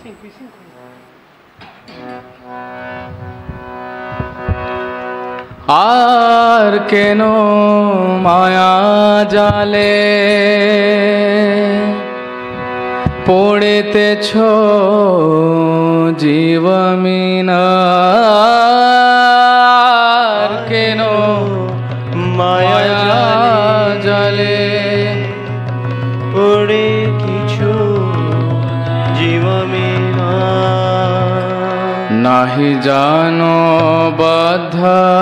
আর কেন মায়া জালে পড়েতেছ জীবমিনার কেন মায়া জালে পড়ে কিছু জীবমিনার নাহি জানো বাধ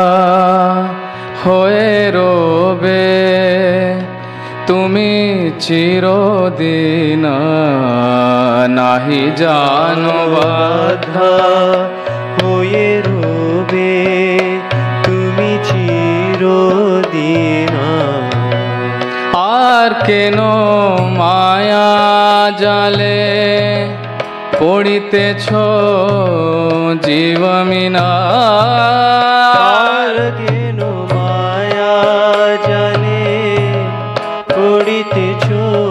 হয়ে রবে তুমি চিরদিন নাহি জানো বাধ হয়ে রবে তুমি চিরদিন আর কেন মায়া জালে পড়িতেছ জীবমিনার কেন মায়া জালে পড়িতেছ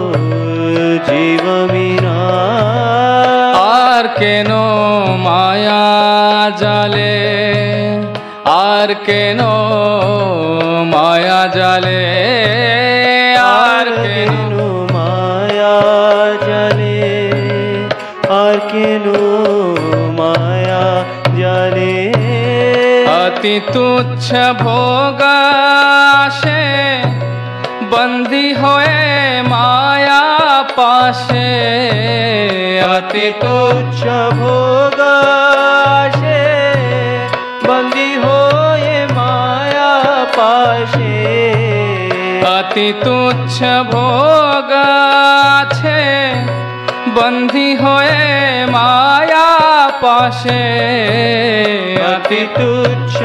জীবমিনার আর কেন মায়া জালে আর কেন মায়া জালে আর কেন মায়া জালে আর কেন মায়া জালে অতি তুচ্ছ ভোগাসে বন্দী হয়ে মায়া পাশে অতি তুচ্ছ ভোগাসে বন্দী হয়ে মায়া পাশে অতি তুচ্ছ ভোগাছে বন্দী হয়ে মায়া পাশে অতি তুচ্ছ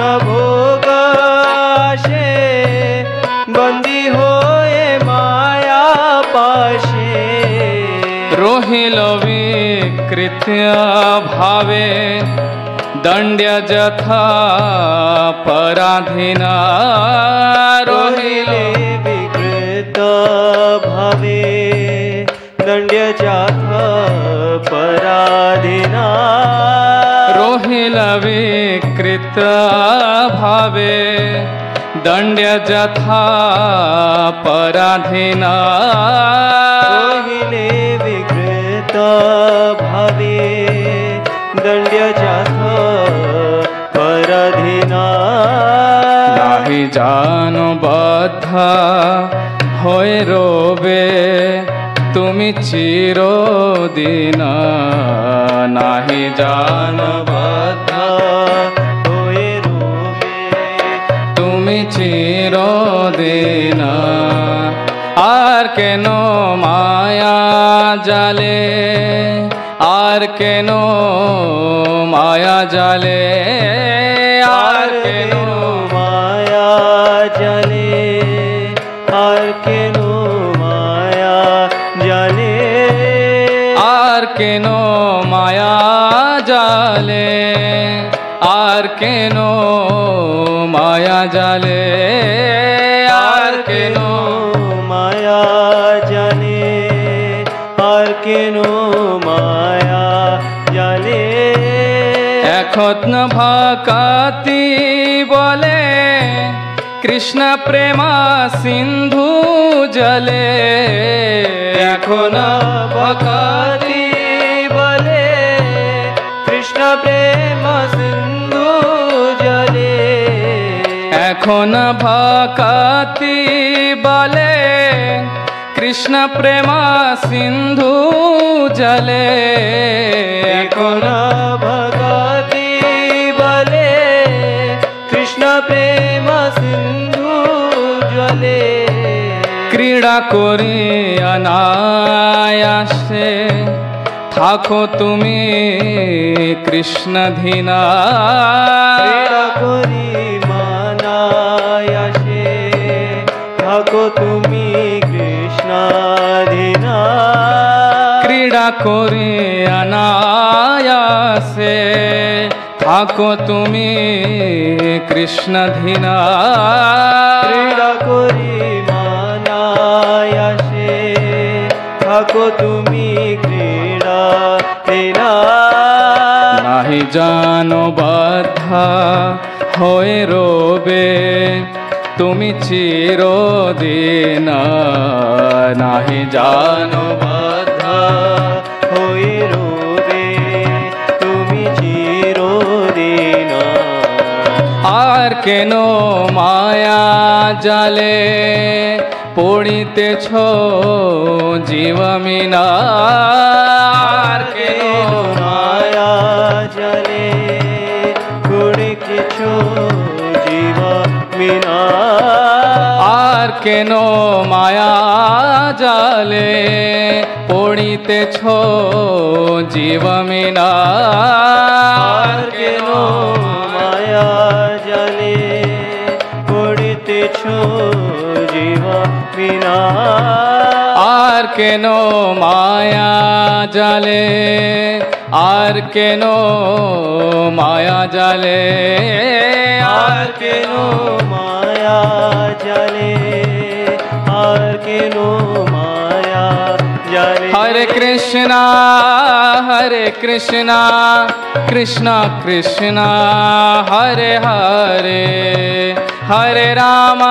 ভোগাসে বন্দী হয়ে মায়া পাশে রহিল বিকৃত ভাবে দণ্ড্য যথা পরাধীনা রহিল বিকৃত ভাবে দণ্ড্য যথা পরাধীনা রহিল বিকৃত ভাবে দণ্ড্য যথা পরাধীনা রহিলে বিকৃত ভাবে দণ্ড্য যথা পরাধীনা নাহি জানো বাধ হয়ে রবে তুমি চিরদিন নাহি জানো বাধ হয়ে রবে তুমি চিরদিন আর কেন মায়া জালে আর কেন মায়া জালে আর কেন মায়া জালে আর কেন মায়া জালে আর কেন মায়া জালে আর কেন মায়া জালে আর কেন মায়া জালে আর কেন মায়া জালে এখন ভাকাতি বলে কৃষ্ণ প্রেমা সিন্ধু জলে এখন ভকাতি বলে কৃষ্ণ প্রেম সিন্ধু জলে এখন ভাকাতি বলে কৃষ্ণ প্রেমা সিন্ধু জলে এখন ভকাতি বলে কৃষ্ণ প্রেম সিন্ধু জলে ক্রীড়া করি অনায়াসে থাকো তুমি কৃষ্ণধীনা ক্রীড়া করি মানায়াসে থাকো তুমি কৃষ্ণাধীনা ক্রীড়া করি অনায়াসে থাকো তুমি কৃষ্ণধীনা ক্রীড়া করি মানায়াসে থাকো তুমি ক্রীড়া নাহি জানো বাধা হয়ে রবে তুমি চিরদিন নাহি জানো বাধা হয়ে রবে তুমি চিরদিন আর কেন মায়া জালে পড়িতেছ জীবমিনা আর কেন মায়া জালে পড়িতেছ জীবমিনা আর কেন মায়া জালে পড়িতেছ জীবমিনা আর কেন মায়া জালে পড়িতেছ জীবমিনা আর কেন মায়া জালে আর কেন মায়া জালে আর কেন মায়া জালে আর কেন মায়া জালে হরে কৃষ্ণ কৃষ্ণ কৃষ্ণ হরে হরে হরে রাম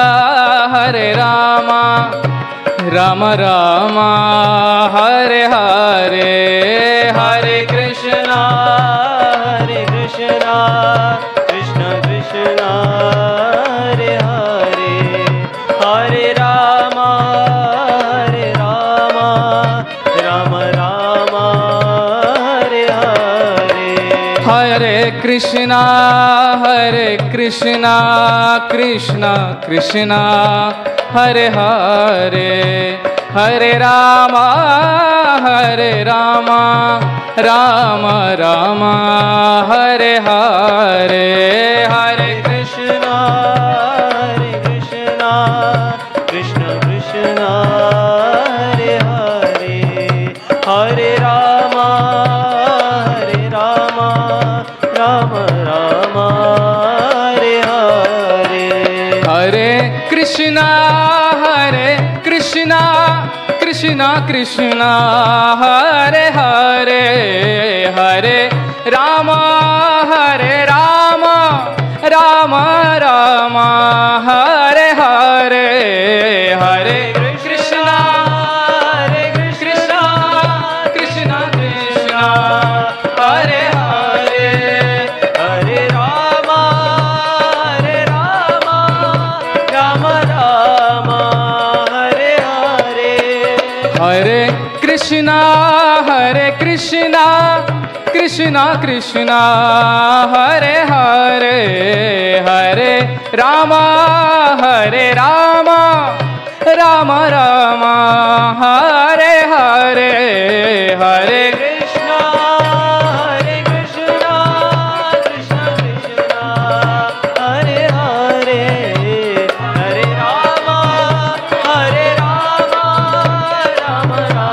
রাম রাম হরে হরে হরে কৃষ্ণ কৃষ্ণ কৃষ্ণ হরে হরে হরে রাম রাম রাম হরে হরে हरे कृष्णा कृष्ण कृष्ण हरे हरे हरे राम राम राम हरे हरे हरे कृष्ण कृष्ण कृष्ण हरे हरे हरे राम राम राम हरे हरे हरे कृष्णा कृष्ण कृष्ण हरे हरे हरे राम राम राम हरे हरे हरे कृष्णा कृष्ण कृष्ण हरे हरे हरे राम राम राम हरे हरे हरे कृष्णा कृष्ण कृष्ण हरे हरे हरे राम राम राम हरे हरे हरे कृष्ण कृष्ण कृष्ण हरे हरे हरे राम राम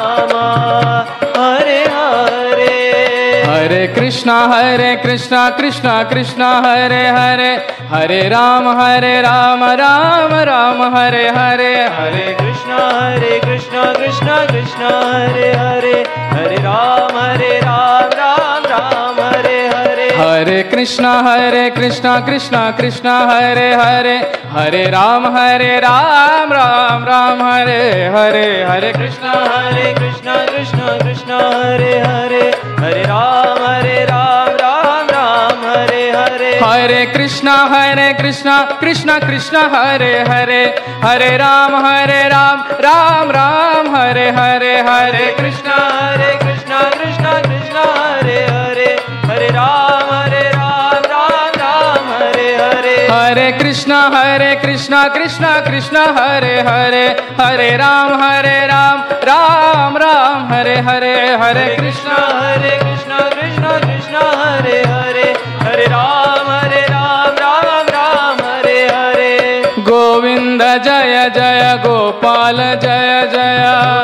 हरे हरे हरे कृष्ण कृष्ण कृष्ण हरे हरे हरे राम राम राम हरे हरे हरे कृष्ण कृष्ण कृष्ण हरे हरे हरे राम राम राम हरे हरे हरे कृष्ण कृष्ण कृष्ण हरे हरे हरे राम राम राम हरे हरे हरे कृष्ण कृष्ण कृष्ण हरे हरे हरे राम राम हरे हरे हरे कृष्ण कृष्ण कृष्ण हरे हरे हरे राम राम राम हरे हरे हरे कृष्ण कृष्ण कृष्ण हरे हरे हरे राम राम हरे हरे हरे कृष्ण कृष्ण कृष्ण हरे हरे हरे राम राम राम हरे हरे हरे कृष्ण कृष्ण कृष्ण हरे हरे हरे राम राम हरे हरे गोविंद जय जय गोपाल जय जय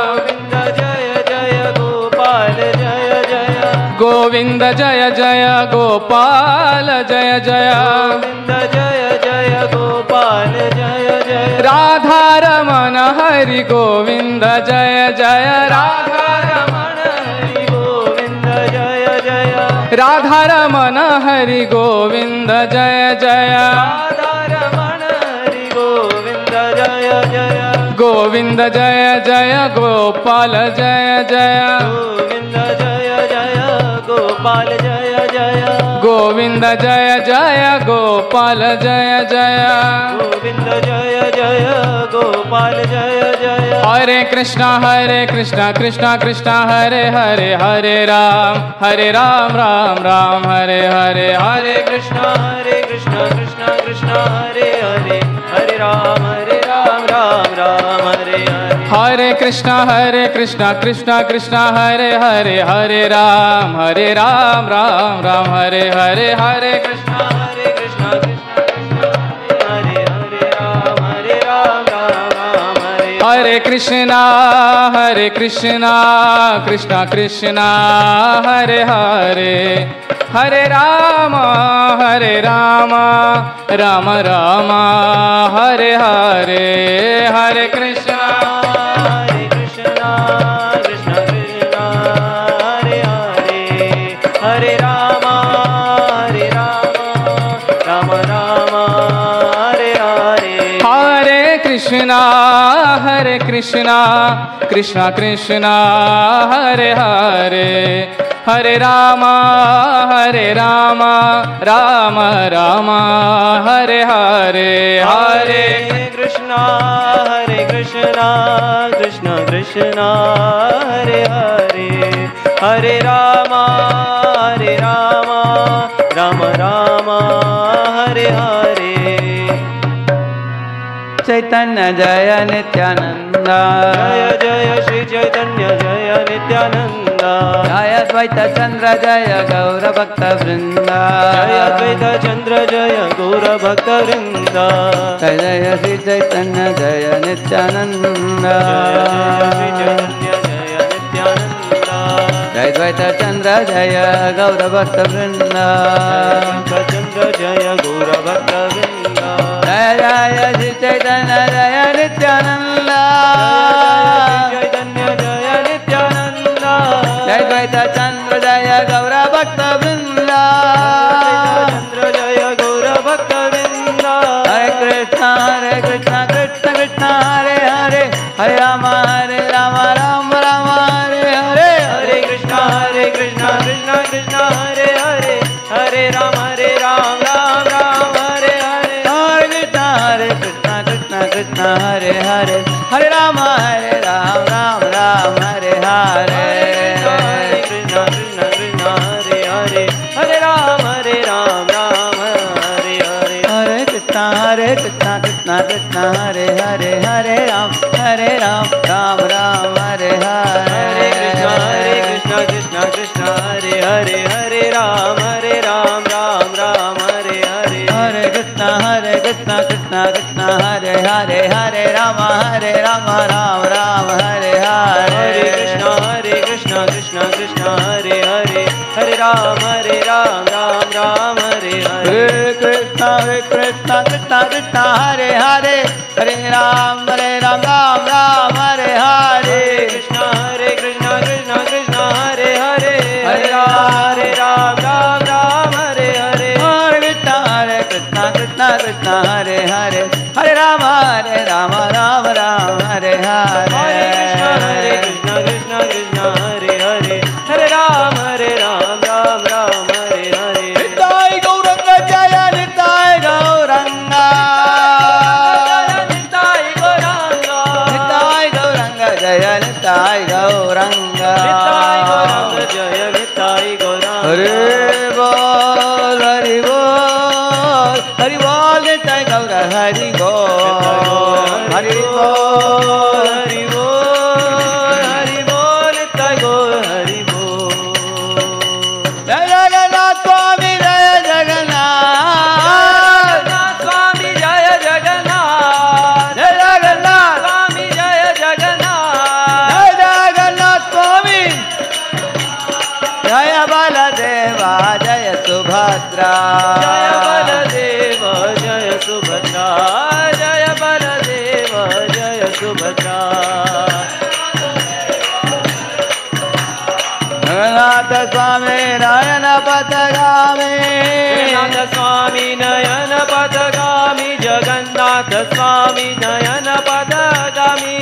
गोविंद जय जय गोपाल जय जय गोविंद जय जय गोपाल जय जय गोविंद जय जय गोपाल जय जय राधा रमण हरि गोविंद जय जय राधा रमण हरि गोविंद जय जय राधा रमण हरि गोविंद जय जय राधा रमण हरि गोविंद जय जय गोविंद जय जय गोपाल जय जय गोविंद जय जय गोपाल जय जय गोविंद जय जय गोपाल जय जय गोविंद जय जय गोपाल जय जय हरे कृष्णा कृष्णा कृष्णा हरे हरे हरे राम राम हरे हरे हरे कृष्णा कृष्णा कृष्णा हरे हरे हरे राम राम हरे हरे हरे कृष्णा कृष्णा हरे राम राम हरे हरे हरे कृष्णा कृष्णा हरे हरे राम राम हरे हरे कृष्णा कृष्णा कृष्णा हरे हरे राम राम हरे हरे हरे कृष्णा कृष्णा कृष्णा हरे हरे हरे राम राम हरे हरे हरे कृष्णा कृष्णा कृष्णा हरे हरे राम राम हरे हरे हरे कृष्णा कृष्णा कृष्णा हरे हरे हरे राम राम हरे हरे चैतन्य जय नित्यानंद जय जय श्री चैतन्य जय नित्यानंद जय द्वैत चंद्र जय गौर भक्त वृंद जय द्वैत चंद्र जय गौर भक्त वृंद जय जय श्री चैतन्य जय नित्यानंद श्री चैतन्य जय नित्यानंद जय द्वैत चंद्र जय गौर भक्त वृंद चंद्र जय गौर भक्त वृंद जय जय श्री चैतन्य जय नित्यानंद चैतन्य जय नित्यानंद जय द्वैत चंद्र जय गौर भक्त वृंद चंद्र जय गौर भक्त वृंद हरे कृष्णा कृष्ण कृष्ण हरे हरे हरे राम राम हरे हरे हरे कृष्णा कृष्ण कृष्ण हरे हरे हरे राम राम हरे हरे हरे कृष्णा कृष्ण हरे हरे हरे राम राम हरे हरे कृष्णा कृष्ण हरे हरे हरे राम हरे हरे हरे कृष्णा कृष्ण कृष्ण हरे हरे हरे राम राम हरे हरे कृष्णा कृष्ण हरे हरे हरे राम राम हरे हरे हरे कृष्णा कृष्ण हरे हरे राम राम हरे हरे हरे कृष्णा कृष्ण हरे हरे राम राम हरे हरे हरे कृष्णा कृष्ण हरे हरे राम राम हरे हरे कृष्णा कृष्ण हरे हरे राम हरे हरे हरे कृष्णा कृष्ण हरे हरे राम हरे हरे कृष्णा कृष्ण हरे हरे राम हरे हरे निताय गौरंग जय निताय गौरंग निताय गौरंग निताय गौरंग जय निताय गौरंग जय निताय गौरंग हरे बोल हरि बोल निताय गौर हरि बोल हरि बोल हरि बोल निताय गौर हरि बोल जय जगन्नाथ स्वामी जय जगन्नाथ स्वामी जय जगन्नाथ जय जगन्नाथ स्वामी जय जगन्नाथ जय जगन्नाथ स्वामी जय बलदेवा जय सुभद्रा जय बलदेव जय सुभद्रा जय बलदेव जय सुभद्रा जगन्नाथ पथगामे नयन पथगामे जगन्नाथ स्वामी नयन पथगामी जगन्नाथ स्वामी नयन पथगामी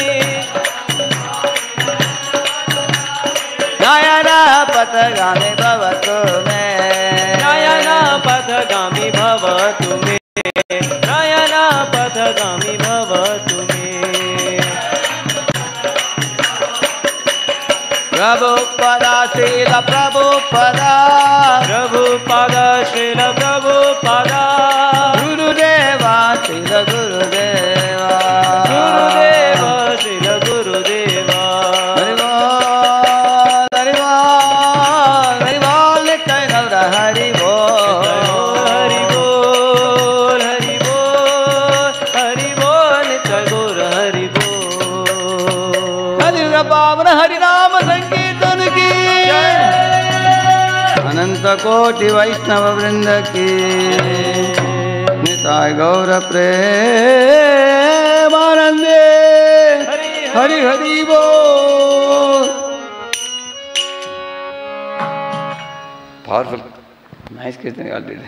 नयन पथगामी भवतु मे नयन पथगामी भवतु मे नयन पथगामी भवतु मे प्रभुपदा श्रील प्रभुपदा प्रभुपदा श्रील प्रभुपदा गुरुदेवा श्रील गुरुदेवा गुरुदेव श्रील गुरुदेवा हरि बोल नित्य गौर हरि बोल हरि बोल हरि बोल हरि बोल नित्य गौर हरि बोल हरि पावन हरि नाम संकीर्तन की अनंत कोटि वैष्णव वृंद की निताय गौर प्रेमानंदे हरि हरि बोल पावरफुल नाइस कीर्तन ऑलरेडी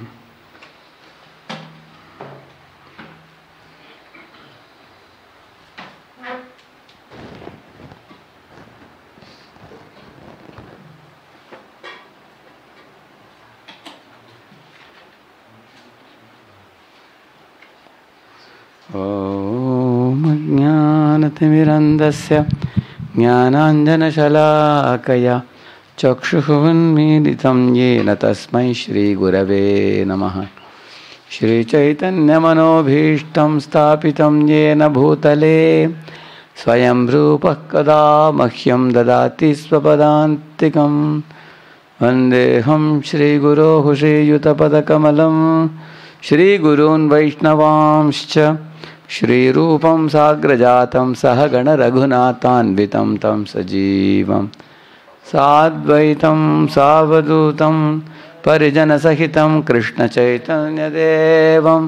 ॐ ज्ञानतिमिरन्धस्य ज्ञानाञ्जनशलाकया चक्षुः उन्मीलितं येन तस्मै श्रीगुरवे नमः श्रीचैतन्यमनोभीष्टं स्थापितं येन भूतले स्वयं रूपः कदा मह्यं ददाति स्वपदान्तिकं वन्देऽहं श्रीगुरोः श्रीयुतपदकमलं श्रीगुरून् वैष्णवांश्च श्रीरूपं साग्रजातं सहगण रघुनाथान्वितं तं सजीवं साद्वैतं सावधूतं परिजनसहितं कृष्णचैतन्यदेवं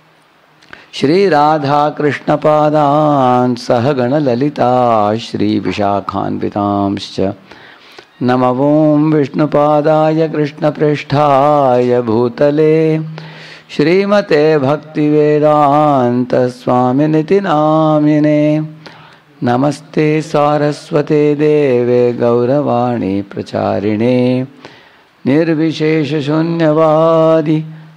श्रीराधाकृष्णपादान् सहगण ललिता श्रीविशाखान्वितांश्च नमो विष्णुपादाय कृष्णप्रेष्ठाय भूतले श्रीमते भक्तिवेदांत स्वामिनिति नामिने नमस्ते सारस्वते देवे गौरवाणी प्रचारिणे निर्विशेषशून्यवादी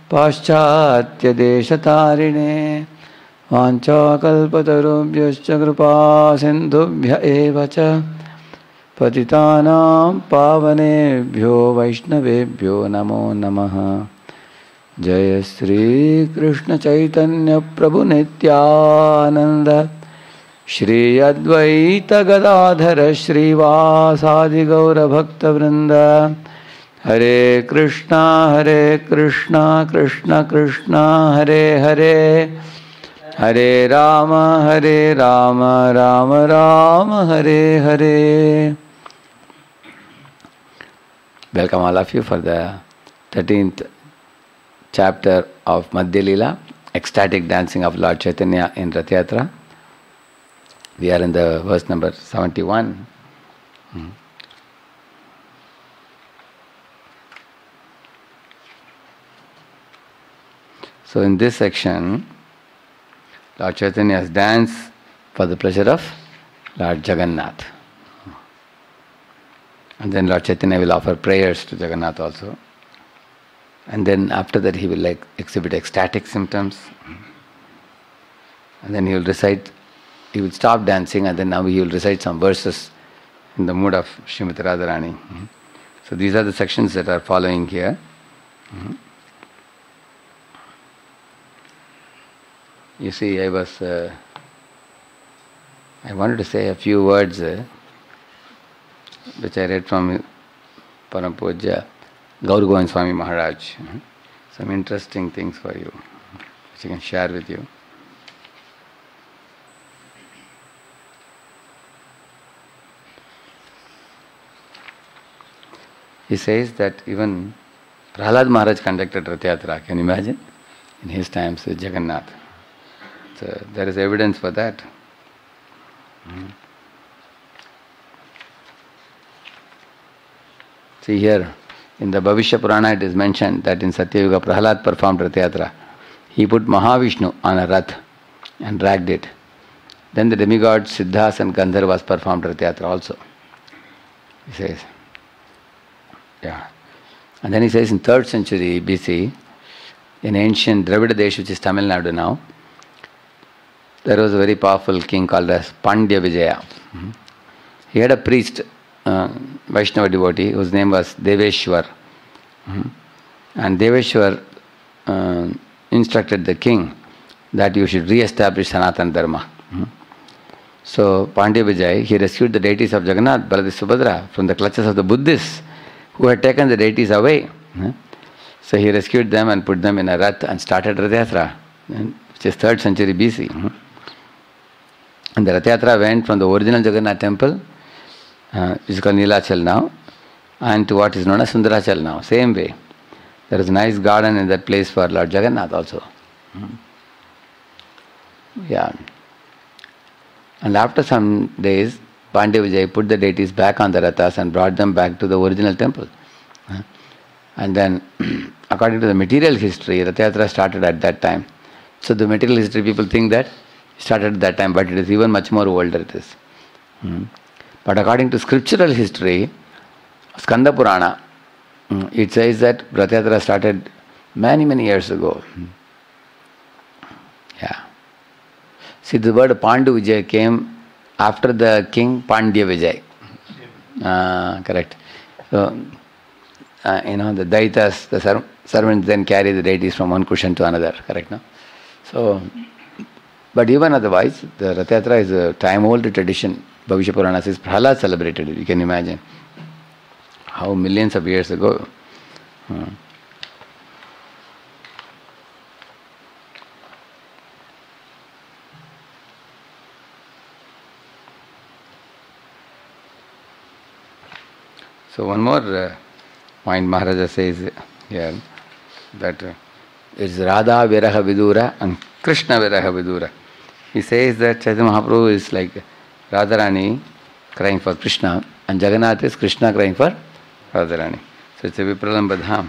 पाश्चात्यदेशतारिणे वाञ्छाकल्पतरुभ्यश्च कृपा सिन्धुभ्य एव च पतितानां पावनेभ्यो वैष्णवेभ्यो नमो नमः। जय श्री कृष्ण चैतन्य प्रभु नित्यानंद श्री अद्वैत गदाधर श्रीवासादि गौर भक्त वृंद हरे Krishna Krishna Krishna Hare Hare Hare Ram Ram Ram Hare Hare. Welcome all of you for the 13th chapter of Madhya Leela, ecstatic dancing of Lord Chaitanya in Rath Yatra. We are in the verse number 71. So in this section, Lord Chaitanya has danced for the pleasure of Lord Jagannath. And then Lord Chaitanya will offer prayers to Jagannath also. And then after that he will exhibit ecstatic symptoms. And then he will stop dancing, and then now he will recite some verses in the mood of Srimati Radharani. So these are the sections that are following here. You see, I wanted to say a few words which I read from Param Pujya Gaur Govind Swami Maharaj. Some interesting things for you, which I can share with you. He says that even Prahlad Maharaj conducted Rath Yatra. Can you imagine? In his times with Jagannath. So there is evidence for that. See here, in the Bhavishya Purana it is mentioned that in Satyayuga Prahalad performed Rath Yatra. He put Mahavishnu on a Rath and dragged it. Then the demigods Siddhas and Gandharvas performed Rath Yatra also. He says. Yeah. And then he says in 3rd century BC, in ancient Dravida Desh, which is Tamil Nadu now, there was a very powerful king called as Pandya Vijaya. He had a priest, Vaishnava devotee, whose name was Deveshwar. And Deveshwar instructed the king that you should re-establish Sanatana Dharma. So Pandya Vijay, he rescued the deities of Jagannath, Baladev, Subhadra from the clutches of the Buddhists who had taken the deities away. So he rescued them and put them in a Rath and started Rath Yatra, which is 3rd century BC. And the Rath Yatra went from the original Jagannath temple, which is called Nilachal now, and to what is known as Sundarachal now. Same way. There is a nice garden in that place for Lord Jagannath also. Yeah. And after some days, Pandya Vijay put the deities back on the Rathas and brought them back to the original temple. And then, according to the material history, Rath Yatra started at that time. So the material history people think that it started at that time, but it is even much more older it is. But according to scriptural history, Skanda Purana, it says that Rath Yatra started many, many years ago. Yeah. See, the word Pandu Vijay came after the king Pandya Vijay. Correct. So, the Daitas, the servants then carry the deities from one cushion to another. Correct, no? So, but even otherwise, the Rath Yatra is a time-old tradition. Bhavishya Purana says Prahalad celebrated it. You can imagine how millions of years ago. So one more point Maharaja says here, that it's Radha Viraha Vidura and Krishna Viraha Vidura. He says that Chaitanya Mahaprabhu is like Radharani crying for Krishna, and Jagannath is Krishna crying for Radharani. So it's a Vipralamba Dham.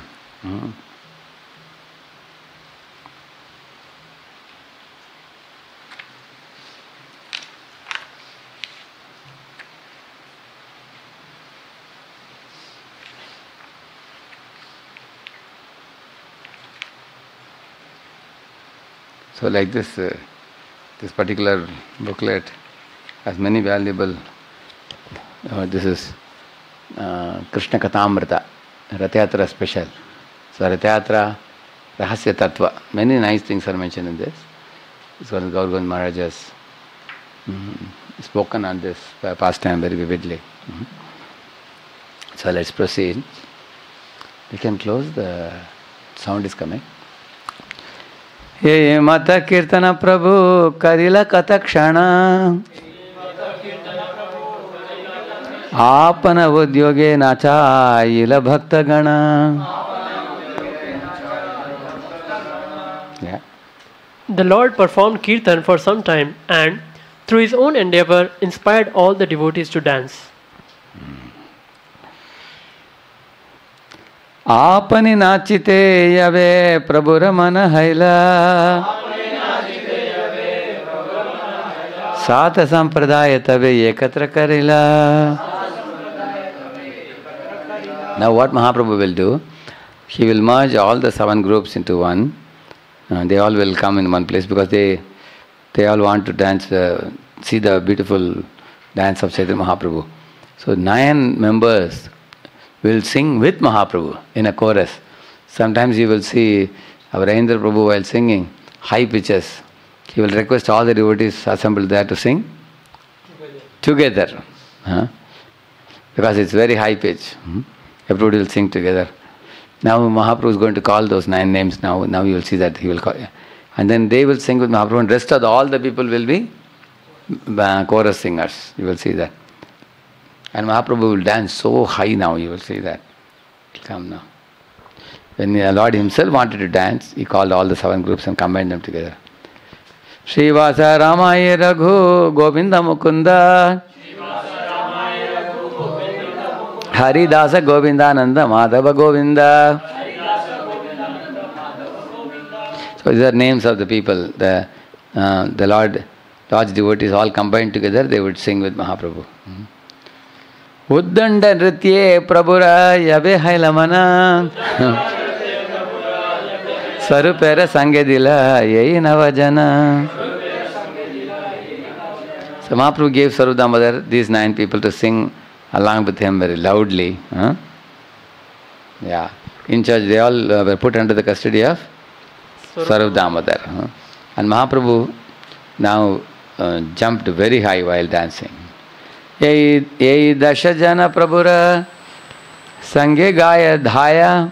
So like this, this particular booklet has many valuable, this is Krishna Kathamrita, Rath Yatra special. So Rath Yatra, Rahasya Tattva, many nice things are mentioned in this. This one Gaur Govind Maharaj has spoken on this pastime very vividly. So let's proceed. We can close, the sound is coming. हे मत कीर्तन प्रभु करिल कतक्षण आपन उद्योगे नाचाइल भक्तगण. The Lord performed kirtan for some time and, through his own endeavor, inspired all the devotees to dance. आपनि नाचिते यवे प्रभुर मन हैला साथ संप्रदाय तवे एकत्र करिला. Now what Mahaprabhu will do, he will merge all the 7 groups into one. They all will come in one place because they all want to dance, see the beautiful dance of Chaitanya Mahaprabhu. So 9 members will sing with Mahaprabhu in a chorus. Sometimes you will see our Indra Prabhu while singing high pitches. He will request all the devotees assembled there to sing together. Because it's very high pitch. Everybody will sing together. Now Mahaprabhu is going to call those 9 names now. Now you will see that he will call. And then they will sing with Mahaprabhu, and rest of all the people will be chorus singers. You will see that. And Mahaprabhu will dance so high now, you will see that. Come now. When the Lord himself wanted to dance, he called all the 7 groups and combined them together. Srivasa Ramaya Raghu Govinda Mukunda Haridasa Govindānanda Madhava Govinda. So these are names of the people. The Lord's devotees all combined together, they would sing with Mahaprabhu. Uddanda Nritye Prabhura Yabe Hailamana Sarupera Sangedila Yei Navajana. So Mahaprabhu gave Sarup Damodar these 9 people to sing along with him very loudly. Yeah. In church they all were put under the custody of Sarup Damodar. And Mahaprabhu now jumped very high while dancing. Yei Dashajana Prabhura Sange Gaya Dhaya.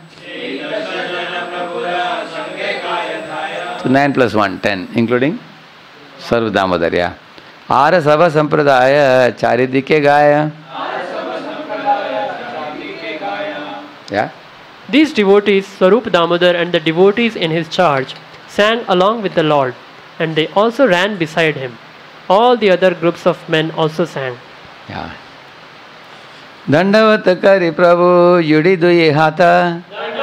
So 9 plus 1, 10, including Sarup Damodar, yeah. Ara Sava Sampradaya Charidike Gaya. Yeah. These devotees, Sarup Damodar and the devotees in his charge, sang along with the Lord, and they also ran beside him. All the other groups of men also sang. Yeah. Dandavat Kari Prabhu Yudi Duyi Hata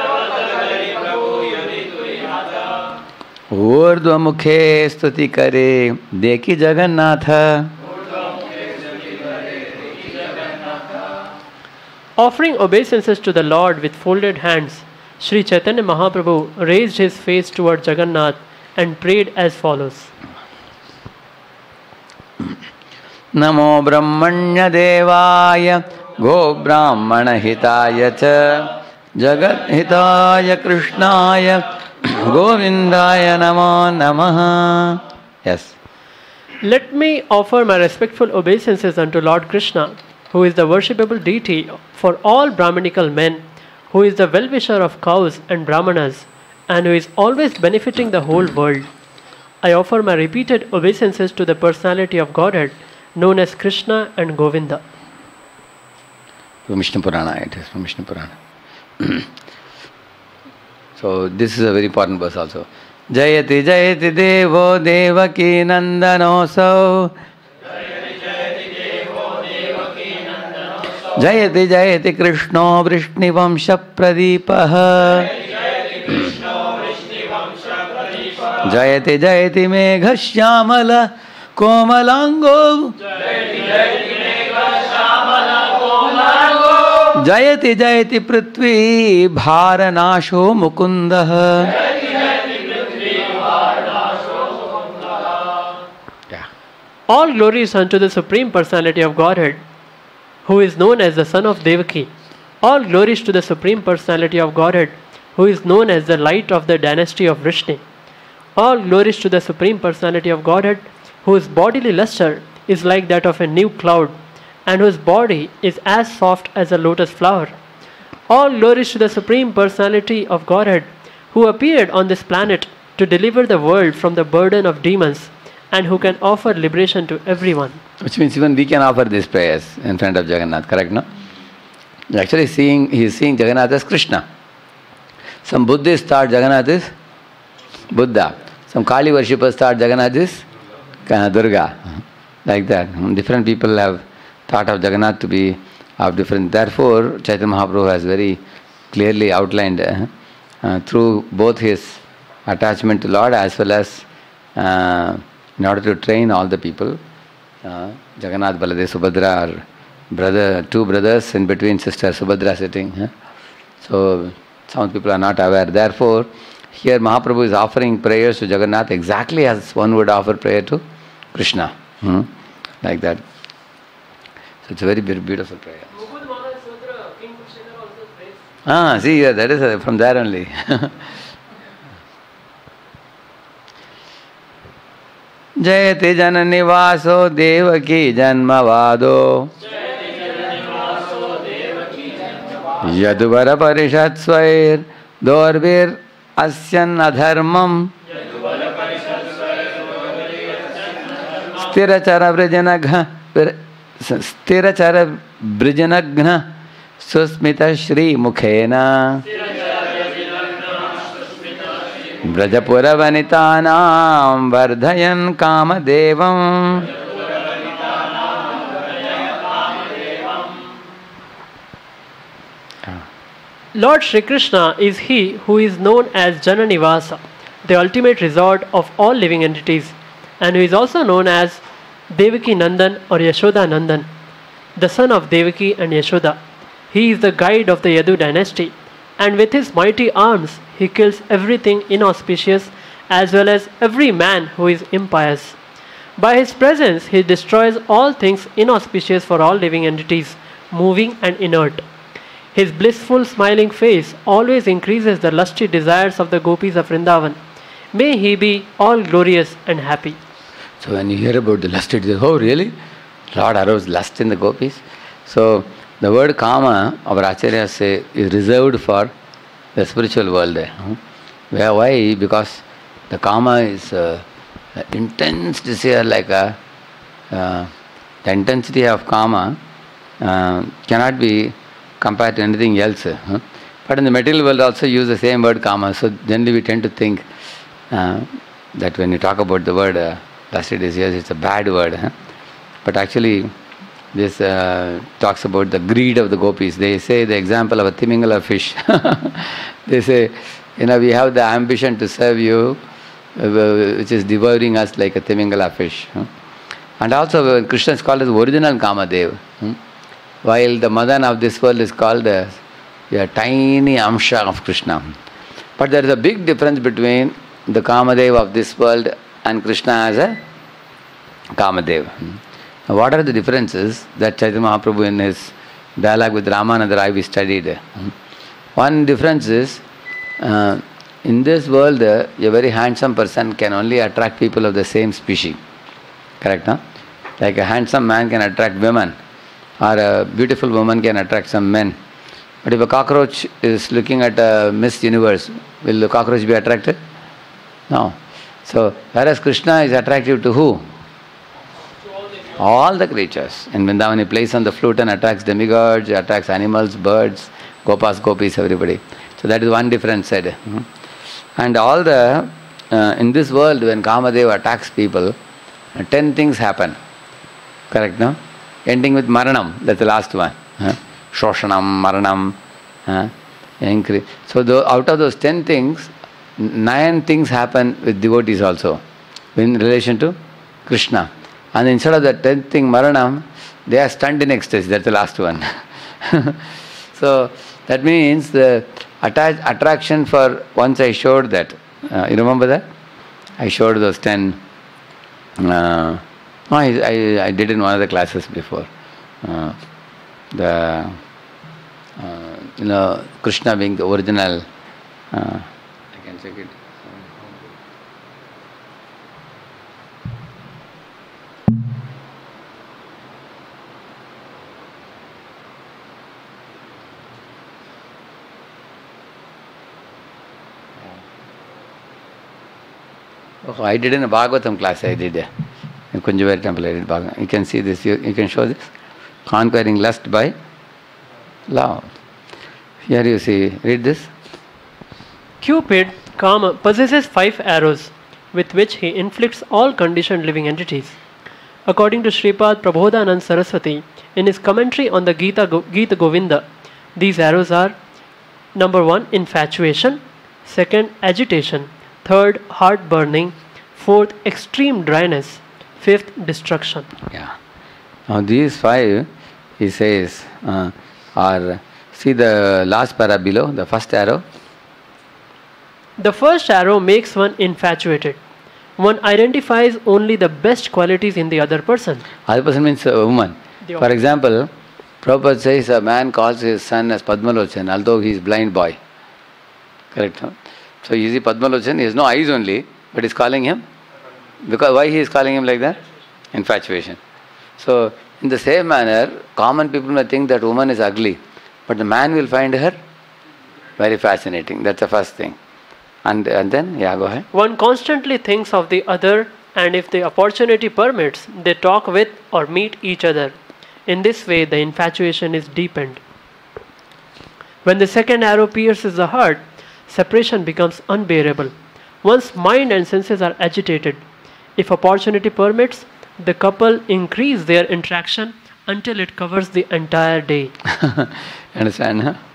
Urdhva Mukhe Stuti Kare Deki Jagannatha. Offering obeisances to the Lord with folded hands, Sri Chaitanya Mahaprabhu raised his face toward Jagannath and prayed as follows. Namo Brahmanya Devaya Go Brahmana Hitaya Cha Jagat Hitaya Krishnaya Govindaya Namo Namaha. Yes. Let me offer my respectful obeisances unto Lord Krishna, who is the worshipable deity for all Brahmanical men, who is the well-wisher of cows and Brahmanas, and who is always benefiting the whole world. I offer my repeated obeisances to the personality of Godhead, known as Krishna and Govinda. From Vishnu Purana, it is from Vishnu Purana. So this is a very important verse also. Jayati Jayati Devo Devaki Nandanosau. Jayati Jayati Krishno Vrishnivansha Pradipaha. Jayati Jayati Megha Shyamala Komalango. Jayati Jayati Prithvi Bharanasho Mukundaha. Yeah. All glory is unto the Supreme Personality of Godhead, who is known as the son of Devaki. All glories to the Supreme Personality of Godhead, who is known as the light of the dynasty of Vrishni. All glories to the Supreme Personality of Godhead, whose bodily luster is like that of a new cloud, and whose body is as soft as a lotus flower. All glories to the Supreme Personality of Godhead, who appeared on this planet to deliver the world from the burden of demons, and who can offer liberation to everyone. Which means even we can offer these prayers in front of Jagannath, correct, no? Actually he is seeing Jagannath as Krishna. Some Buddhists thought Jagannath is Buddha. Some Kali worshippers thought Jagannath is Durga. Like that. Different people have thought of Jagannath to be of different. Therefore, Chaitanya Mahaprabhu has very clearly outlined through both his attachment to Lord as well as in order to train all the people. Jagannath, Baladev, Subhadra are two brothers, in between sister Subhadra sitting. So some people are not aware. Therefore, here Mahaprabhu is offering prayers to Jagannath exactly as one would offer prayer to Krishna. Like that. So it's a very beautiful prayer. See, yeah, that is from there only. Jayati Jananivaso Devaki Janmavado Yaduvara Parishat Swair Dorvir Asyan Adharmam Stirachara Brijanagna Susmita Shri Mukhena Brajapura Vanitanam Vardhayan Kamadevam. Lord Shri Krishna is he who is known as Jananivasa, the ultimate resort of all living entities, and who is also known as Devaki Nandan or Yashoda Nandan, the son of Devaki and Yashoda. He is the guide of the Yadu dynasty, and with his mighty arms he kills everything inauspicious as well as every man who is impious. By his presence he destroys all things inauspicious for all living entities, moving and inert. His blissful smiling face always increases the lusty desires of the gopis of Vrindavan. May he be all glorious and happy. So when you hear about the lust, it is, oh really? Lord aroused lust in the gopis. So the word kama, our acharyas say, is reserved for the spiritual world. Why? Because the kama is intense desire, like the intensity of kama cannot be compared to anything else. But in the material world also use the same word kama. So generally we tend to think that when you talk about the word lusty desires, it's a bad word. But actually this talks about the greed of the gopis. They say the example of a Timingala fish. They say, we have the ambition to serve you, which is devouring us like a Timingala fish. And also Krishna is called as original Kamadev. While the Madan of this world is called a tiny Amsha of Krishna. But there is a big difference between the Kamadev of this world and Krishna as a Kamadev. Now, what are the differences that Chaitanya Mahaprabhu in his dialogue with Ramananda Rai we studied? One difference is, in this world, a very handsome person can only attract people of the same species. Correct, no? Like a handsome man can attract women, or a beautiful woman can attract some men. But if a cockroach is looking at a Miss Universe, will the cockroach be attracted? No. So, whereas Krishna is attractive to who? All the creatures. In Vrindavan he plays on the flute and attracts demigods, attracts animals, birds, gopas, gopis, everybody. So that is one difference said. And all the, in this world when Kamadev attacks people, 10 things happen. Correct, no? Ending with Maranam, that's the last one. Shoshanam, Maranam. So out of those 10 things, 9 things happen with devotees also, in relation to Krishna. And instead of the 10th thing, Maranam, they are stunned in ecstasy, that's the last one. So that means the attraction for, once I showed that, you remember that? I showed those 10, I did in one of the classes before. Krishna being the original, I can check it. Oh, I did in a Bhagavatam class, I did. In Kunjavari temple, I did Bhagavatam. You can see this, you can show this. Conquering lust by love. Here you see, read this. Cupid, Kama, possesses 5 arrows with which he inflicts all conditioned living entities. According to Sripad Prabodhanand Saraswati, in his commentary on the Gita Govinda, these arrows are: number 1, infatuation; 2nd, agitation; 3rd, heart burning; 4th, extreme dryness; 5th, destruction. Yeah. Now these 5, he says, are, see the last para below, the first arrow. The first arrow makes one infatuated. One identifies only the best qualities in the other person. Other person means a woman. For example, Prabhupada says a man calls his son as Padmalochan, although he is blind boy. Correct? Huh? So you see Padmalochan, he has no eyes only, but he is calling him. Because why he is calling him like that? Infatuation. So in the same manner, common people may think that woman is ugly, but the man will find her very fascinating. That's the first thing. And then, yeah, go ahead. One constantly thinks of the other, and if the opportunity permits, they talk with or meet each other. In this way, the infatuation is deepened. When the second arrow pierces the heart, separation becomes unbearable. One's mind and senses are agitated. If opportunity permits, the couple increase their interaction until it covers the entire day. Understand, huh?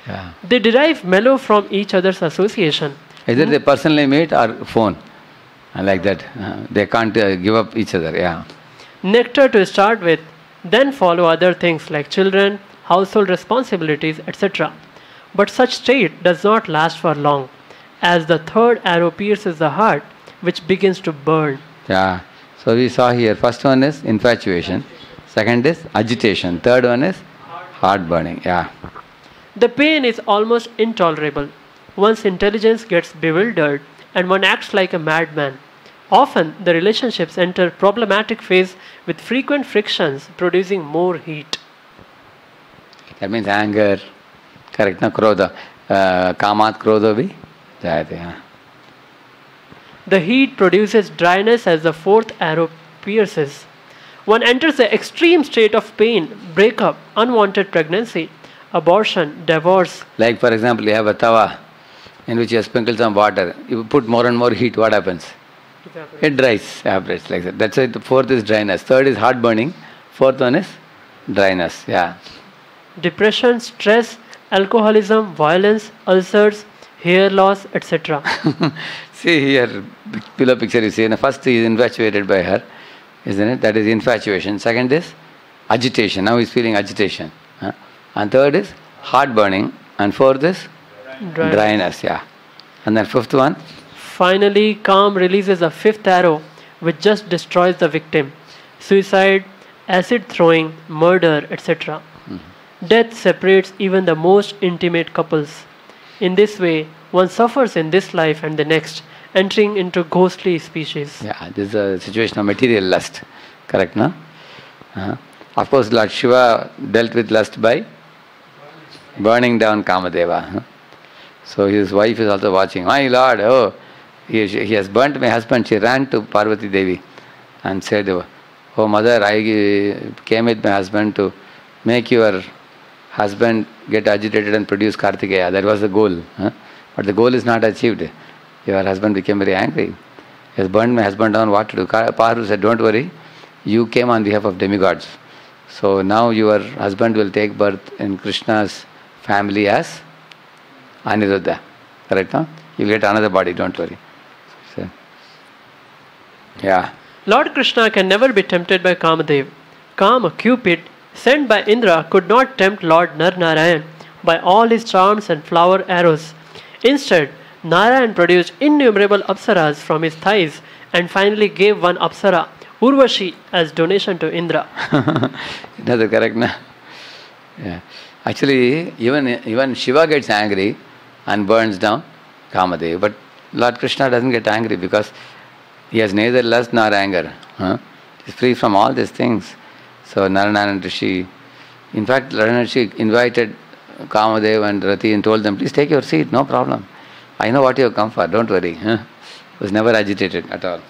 Yeah. They derive mellow from each other's association. Either they personally meet or phone. Like that. They can't give up each other. Yeah. Nectar to start with, then follow other things like children, household responsibilities, etc. But such state does not last for long, as the third arrow pierces the heart, which begins to burn. Yeah. So we saw here, first one is infatuation, second is agitation, third one is heart burning. Yeah. The pain is almost intolerable. One's intelligence gets bewildered and one acts like a madman. Often the relationships enter problematic phase with frequent frictions producing more heat. That means anger, correct? Na krodha. Kamat krodho bhi jayate. Yeah. The heat produces dryness as the fourth arrow pierces. One enters the extreme state of pain, breakup, unwanted pregnancy, abortion, divorce. Like for example, you have a tawa in which you sprinkle some water. You put more and more heat, what happens? It dries, evaporates like that. That's why the fourth is dryness. Third is heart burning. Fourth one is dryness. Yeah. Depression, stress, alcoholism, violence, ulcers, hair loss, etc. See here, below picture you see. First he is infatuated by her, isn't it? That is infatuation. Second is agitation. Now he is feeling agitation. And third is heart burning. And fourth is dryness. Yeah. And then fifth one. Finally, calm releases a fifth arrow which just destroys the victim. Suicide, acid throwing, murder, etc. Death separates even the most intimate couples. In this way, one suffers in this life and the next, entering into ghostly species. Yeah, this is a situation of material lust. Correct, no? Of course, Lord Shiva dealt with lust by burning down Kamadeva. So his wife is also watching. My Lord, oh, he has burnt my husband. She ran to Parvati Devi and said, oh mother, I came with my husband to make your husband get agitated and produce Kartikeya. That was the goal. But the goal is not achieved. Your husband became very angry. He has burned my husband down. What to do? Parvati said, don't worry. You came on behalf of demigods. So now your husband will take birth in Krishna's family as Aniruddha. Correct? No? You'll get another body, don't worry. So, yeah. Lord Krishna can never be tempted by Kamadev. Kama, Cupid, sent by Indra, could not tempt Lord Narayan by all his charms and flower arrows. Instead, Narayan produced innumerable apsaras from his thighs and finally gave one apsara, Urvashi, as donation to Indra. That's correct, na? Yeah. Actually, even Shiva gets angry and burns down Kamadev. But Lord Krishna doesn't get angry because he has neither lust nor anger. He's free from all these things. So Narayana Rishi, in fact, Narayana Rishi invited Kamadev and Rati and told them, please take your seat, no problem. I know what you have come for, don't worry. He was never agitated at all.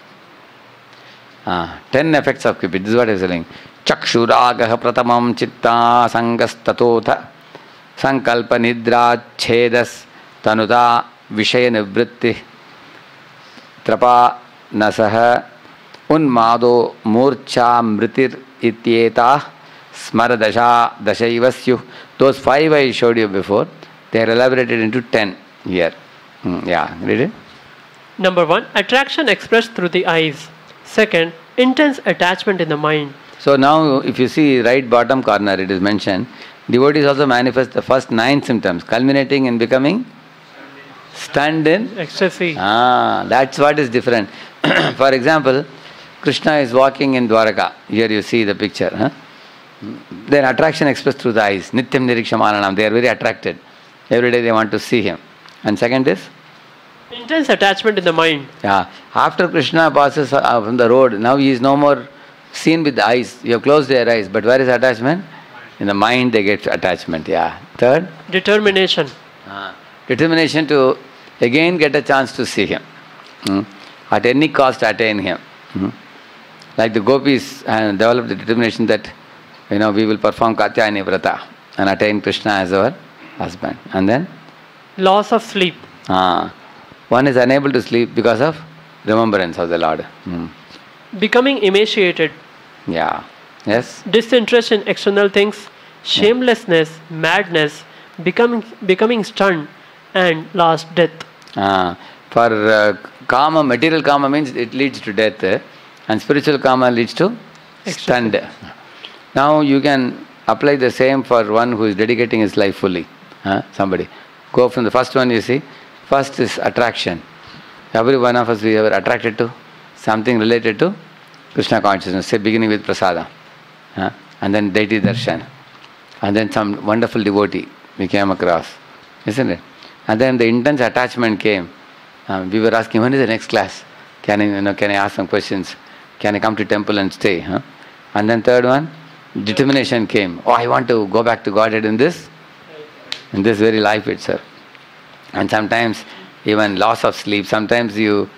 10 effects of Cupid, this is what I was telling. Chakshuragaha pratamam chitta sangastatotha sankalpa nidra chedas tanuta vishaya nivritti trapa nasaha unmado murcha mritir ityeta smaradasha dashaivasyu. Those 5 I showed you before, they are elaborated into 10 here. Yeah, read it. Number 1, attraction expressed through the eyes. Second, intense attachment in the mind. So now if you see right bottom corner, it is mentioned, devotees also manifest the first 9 symptoms, culminating in becoming stunned in Ecstasy. That's what is different. For example, Krishna is walking in Dwaraka. Here you see the picture. Their attraction expressed through the eyes. Nityam nirikshamananam. They are very attracted. Every day they want to see him. And second is? Intense attachment in the mind. Yeah. After Krishna passes from the road, now he is no more seen with the eyes. You have closed their eyes. But where is attachment? In the mind they get attachment. Yeah. Third? Determination. Determination to again get a chance to see him. At any cost attain him. Like the gopis developed the determination that we will perform Katyayani Vrata and attain Krishna as our husband. And then? Loss of sleep. One is unable to sleep because of remembrance of the Lord. Becoming emaciated. Yeah. Yes? Disinterest in external things. Shamelessness. Madness. becoming stunned, and last death. For karma, material karma means it leads to death, and spiritual karma leads to stunned. Now you can apply the same for one who is dedicating his life fully. Somebody. Go from the first one, you see. First is attraction. Every one of us, we are attracted to something related to Krishna consciousness, say beginning with prasada. And then deity darshan. And then some wonderful devotee we came across. Isn't it? And then the intense attachment came. We were asking, when is the next class? Can I ask some questions? Can I come to temple and stay? And then third one, determination came. Oh, I want to go back to Godhead in this very life itself. And sometimes even loss of sleep. Sometimes you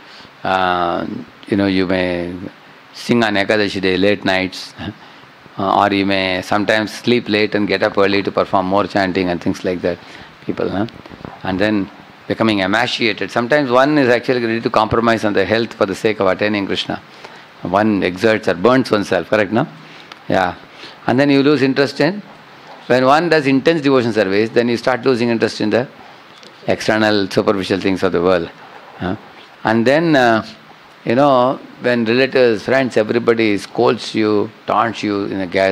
may sing on Ekadashi day, late nights. Or you may sometimes sleep late and get up early to perform more chanting and things like that. People, and then becoming emaciated. Sometimes one is actually ready to compromise on their health for the sake of attaining Krishna. One exerts or burns oneself, correct, no? Yeah. And then you lose interest in, when one does intense devotion service, then you start losing interest in the external, superficial things of the world. And then, when relatives, friends, everybody scolds you, taunts you,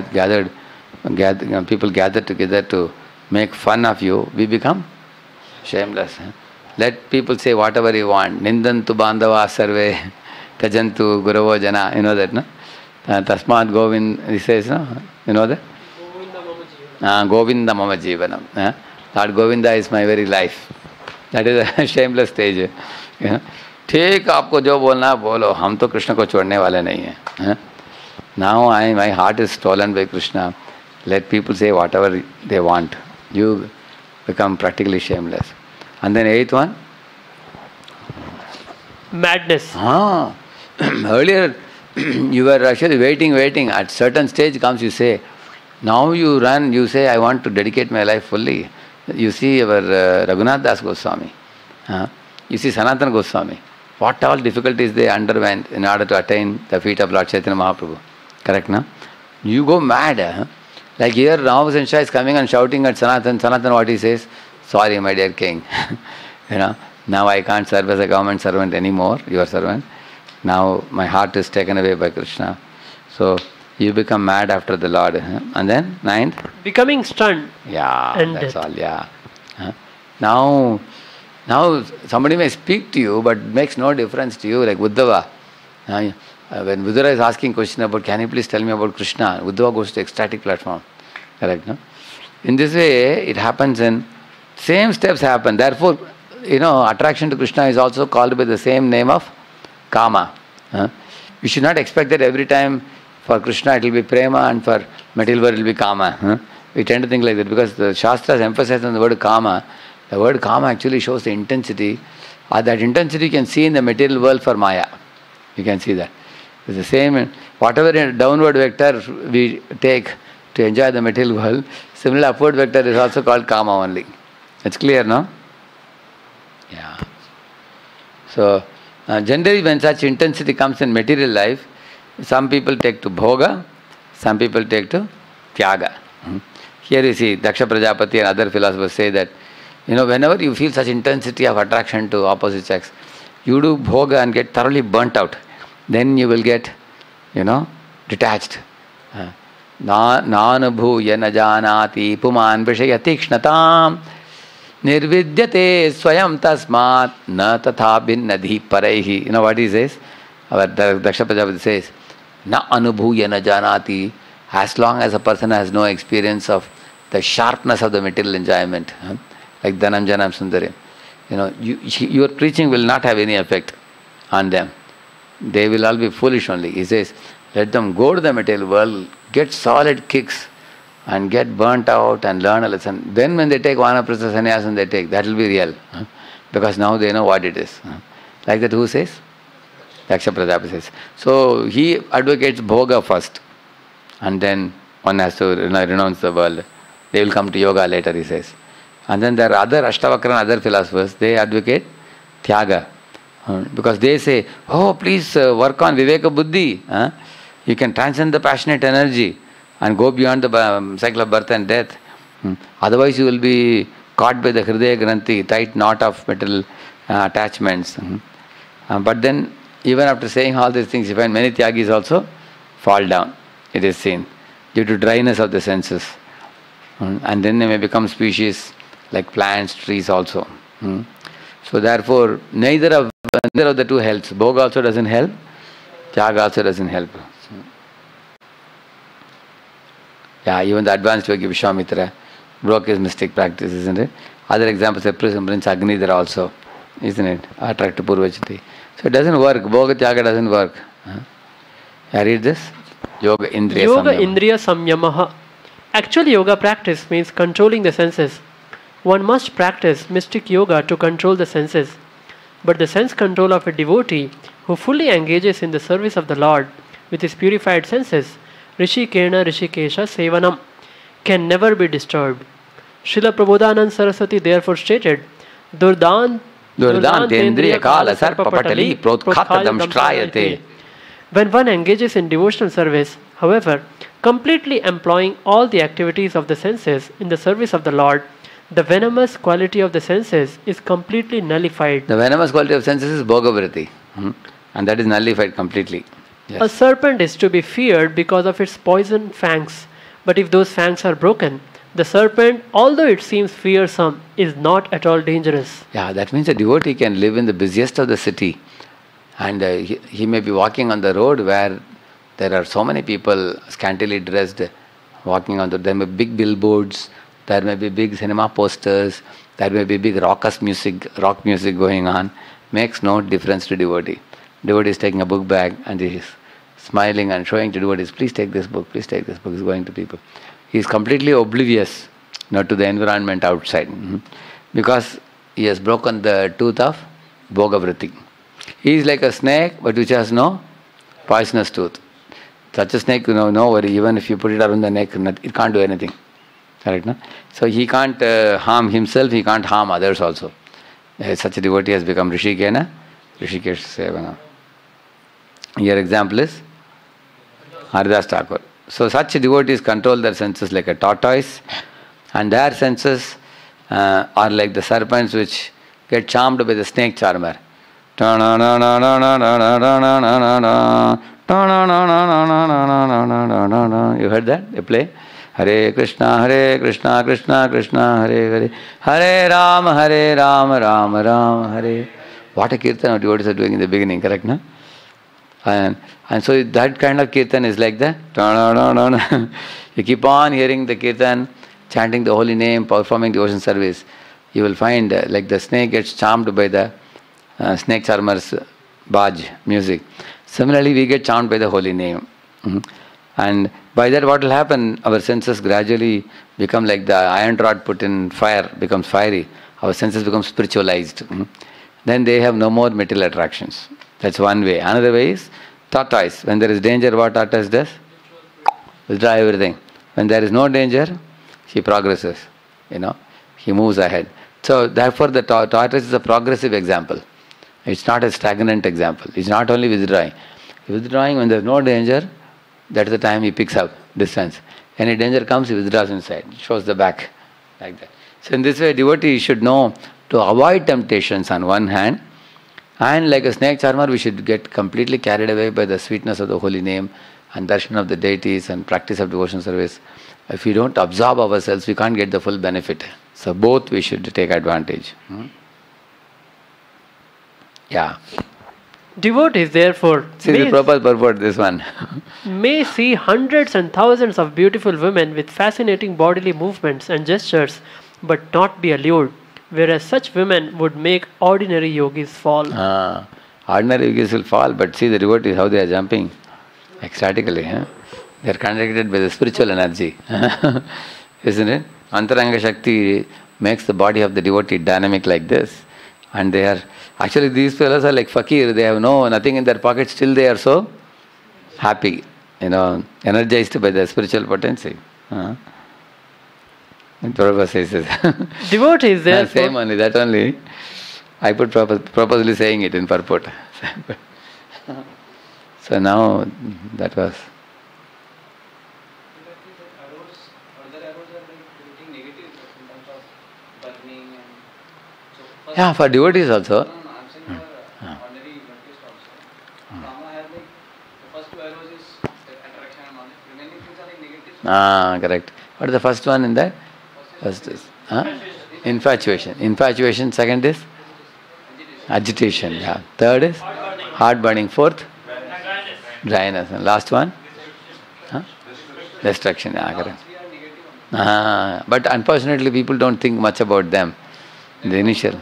people gather together to make fun of you, we become shameless. Let people say whatever you want. Nindantu bandhava sarve, tajantu guravo jana. You know that, no? Tasmat Govind, he says, no? You know that? Govinda mama jivanam. Lord Govinda is my very life. That is a shameless stage. ठीक आपको जो बोलना बोलो, हम तो कृष्ण को छोड़ने वाले नहीं हैं. Now my heart is stolen by Krishna. Let people say whatever they want. You become practically shameless. And then eighth one? Madness. Earlier you were actually waiting. At certain stage comes, you say, now you run, you say, I want to dedicate my life fully. You see our Raghunath Das Goswami. You see Sanatana Goswami. What all difficulties they underwent in order to attain the feet of Lord Chaitanya Mahaprabhu. Correct, no? You go mad. Like here, Ramakrishna Shah is coming and shouting at Sanatana. Sanatana, what he says? Sorry, my dear king. Now I can't serve as a government servant anymore, your servant. Now my heart is taken away by Krishna. So you become mad after the Lord. And then, ninth? Becoming stunned. Yeah, and that's death. all, yeah. Now somebody may speak to you, but makes no difference to you, like Uddhava. When Uddhava is asking question about, can you please tell me about Krishna? Uddhava goes to ecstatic platform. Correct, no? In this way, it happens in, same steps happen. Therefore, attraction to Krishna is also called by the same name of Kama. You should not expect that every time for Krishna it will be Prema and for material world it will be Kama. We tend to think like that because the Shastras emphasize on the word Kama. The word Kama actually shows the intensity. That intensity you can see in the material world for Maya. You can see that. It's the same, whatever downward vector we take to enjoy the material world, similar upward vector is also called Kama only. It's clear, no? Yeah. So, generally when such intensity comes in material life, some people take to Bhoga, some people take to Tyaga. Here you see, Daksha Prajapati and other philosophers say that, whenever you feel such intensity of attraction to opposite sex, you do Bhoga and get thoroughly burnt out. Then you will get, detached. Nanubhuya najanati puman vishaya tikshnatam nirvidyate swayam tasmat na tatha binnadhi paraihi. You know what he says? Our Daksha Prajapati says, na anubhuya najanati. As long as a person has no experience of the sharpness of the material enjoyment, like Dhananjanam Sundarim, your preaching will not have any effect on them. They will all be foolish only. He says, let them go to the material world, get solid kicks and get burnt out and learn a lesson. Then when they take Vanaprastha Sannyasam, they take, that will be real. Because now they know what it is. Like that, who says? Daksha Prajapati says. So he advocates Bhoga first. And then one has to renounce the world. They will come to yoga later, he says. And then there are other Ashtavakra and other philosophers, they advocate Tyaga. Because they say, oh, please work on Viveka Buddhi. You can transcend the passionate energy and go beyond the cycle of birth and death. Otherwise, you will be caught by the Hridaya Granthi, tight knot of metal attachments. But then, even after saying all these things, you find many Tyagis also fall down. It is seen due to dryness of the senses. And then they may become species like plants, trees also. So therefore, neither of the two helps. Bhoga also doesn't help, Tyaga also doesn't help. Yeah, even the advanced yogi Vishwamitra broke his mystic practice, isn't it? Other examples are Prince Agnidhara also, isn't it? Attractive Purvachati. So it doesn't work. Bhoga Tyaga doesn't work. Yeah, read this. Yoga Indriya Yoga Samyama. Indriya Samyamaha. Actual yoga practice means controlling the senses. One must practice mystic yoga to control the senses. But the sense control of a devotee who fully engages in the service of the Lord with his purified senses, Rishikena Rishikesha Sevanam, can never be disturbed. Srila Prabodhanand Saraswati therefore stated, Durdantendriya Kala Sarpapatali Protkhatadam Strayate. When one engages in devotional service, however, completely employing all the activities of the senses in the service of the Lord, the venomous quality of the senses is completely nullified. The venomous quality of senses is Bhogavriti. And that is nullified completely. Yes. A serpent is to be feared because of its poison fangs. But if those fangs are broken, the serpent, although it seems fearsome, is not at all dangerous. Yeah, that means a devotee can live in the busiest of the city. And he may be walking on the road where there are so many people scantily dressed walking on the... There may be big billboards, there may be big cinema posters, there may be big rock music going on. Makes no difference to devotee. Devotee is taking a book bag and he is smiling and showing to devotees, please take this book, please take this book. He's going to people. He is completely oblivious to the environment outside because he has broken the tooth of Bhogavriti. He is like a snake but which has no poisonous tooth. Such a snake, no worry, even if you put it around the neck, it can't do anything. Correct, no? So he can't harm himself, he can't harm others also. Such a devotee has become Rishikena, Rishikesh Sevana. Your example is Haridas Thakur. So such devotees control their senses like a tortoise, and their senses are like the serpents which get charmed by the snake charmer. You heard that? They play Hare Krishna, Krishna Krishna, Hare Hare, Hare Rama, Rama Rama, Hare. What a kirtan devotees are doing in the beginning, correct, no? And so that kind of kirtan is like that. You keep on hearing the kirtan, chanting the holy name, performing devotion service. You will find like the snake gets charmed by the snake charmer's baj music. Similarly, we get charmed by the holy name. And by that what will happen? Our senses gradually become like the iron rod put in fire, becomes fiery. Our senses become spiritualized. Then they have no more material attractions. That's one way. Another way is tortoise. When there is danger, what tortoise does? Withdraw everything. When there is no danger, he progresses. He moves ahead. So therefore the tortoise is a progressive example. It's not a stagnant example. It's not only withdrawing. Withdrawing when there is no danger, that's the time he picks up distance. Any danger comes, he withdraws inside, shows the back, like that. So in this way, devotee should know to avoid temptations on one hand, and like a snake charmer, we should get completely carried away by the sweetness of the holy name and darshan of the deities and practice of devotion service. If we don't absorb ourselves, we can't get the full benefit. So both we should take advantage. Yeah. Devotees, therefore, See the proper purport, this one. may see hundreds and thousands of beautiful women with fascinating bodily movements and gestures, but not be allured, whereas such women would make ordinary yogis fall. Ordinary yogis will fall, but see the devotees, how they are jumping ecstatically. They are connected by the spiritual energy. Isn't it? Antaranga Shakti makes the body of the devotee dynamic like this. And they are, actually these fellows are like fakir, they have nothing in their pocket, still they are so happy, energized by the spiritual potency. And Prabhupada says this. Devotees, therefore... Same only, that only. I put purposely saying it in purport. So now, that was... Yeah, for devotees also. Correct. What is the first one in that? First is infatuation. Infatuation. Second is agitation. Yeah. Third is heart burning. Fourth, dryness. And last one, destruction. Yeah, correct. But unfortunately, people don't think much about them. The initial.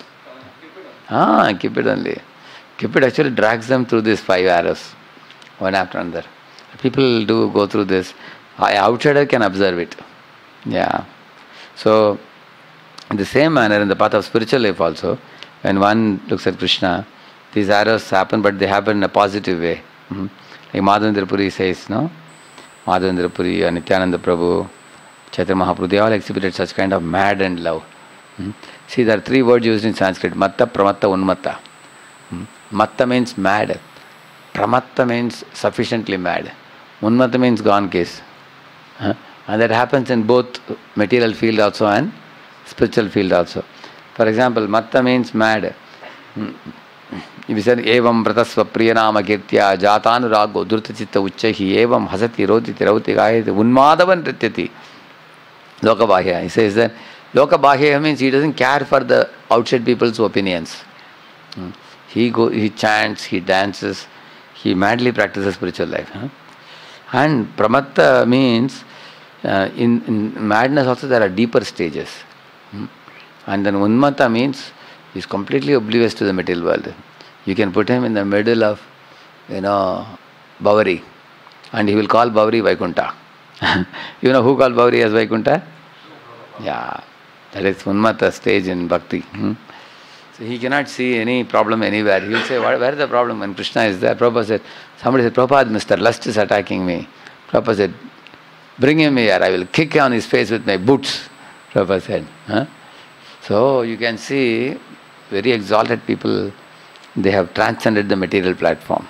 Cupid only. Cupid actually drags them through these 5 arrows, one after another. People do go through this. An outsider can observe it. Yeah. So, in the same manner, in the path of spiritual life also, when one looks at Krishna, these arrows happen, but they happen in a positive way. Like Madhavendra Puri says, no? Madhavendra Puri, Nityananda Prabhu, Chaitanya Mahaprabhu, they all exhibited such kind of mad and love. See, there are 3 words used in Sanskrit: Matta, Pramatta, Unmatta. Matta means mad. Pramatta means sufficiently mad. Unmatta means gone case. And that happens in both material field also and spiritual field also. For example, Matta means mad. If you said, Evam Pratasva Priyanama Kirtya Jatanurago Durtachitta Ucchahi Evam Hasati Roditi Rauti Gayati Unmadavan Rityati Lokabahya. He says that Lokabahya means he doesn't care for the outside people's opinions. He chants, he dances, he madly practices spiritual life. And Pramatta means in madness also there are deeper stages. And then Unmata means he's completely oblivious to the material world. You can put him in the middle of, Bavari, and he will call Bavari Vaikuntha. You know who called Bavari as Vaikuntha? Yeah, that is Unmata stage in Bhakti. So he cannot see any problem anywhere. He will say, where is the problem? When Krishna is there, Prabhupada said, somebody said, Prabhupada, Mr. Lust is attacking me. Prabhupada said, bring him here, I will kick on his face with my boots. Prabhupada said. So you can see very exalted people, they have transcended the material platform.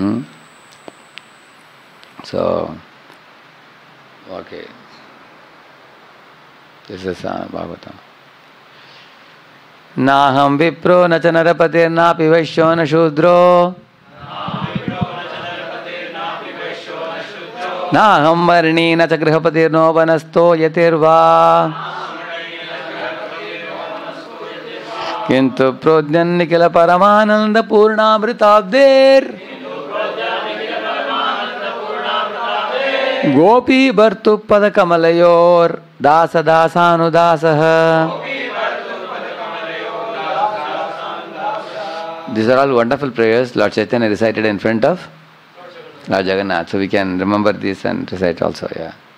So, okay. This is Bhagavatam. Naham vipro na cha narapatir napi vaishyo na shudro. Naham varni na cha grihapatir no vanasto yatirva. Kintu prodyan nikila paramananda purnamritabdir. Gopi Bhartu Padakamalayur Dasa Dasanudasaha. These are all wonderful prayers Lord Chaitanya recited in front of Lord Jagannath. So we can remember this and recite also.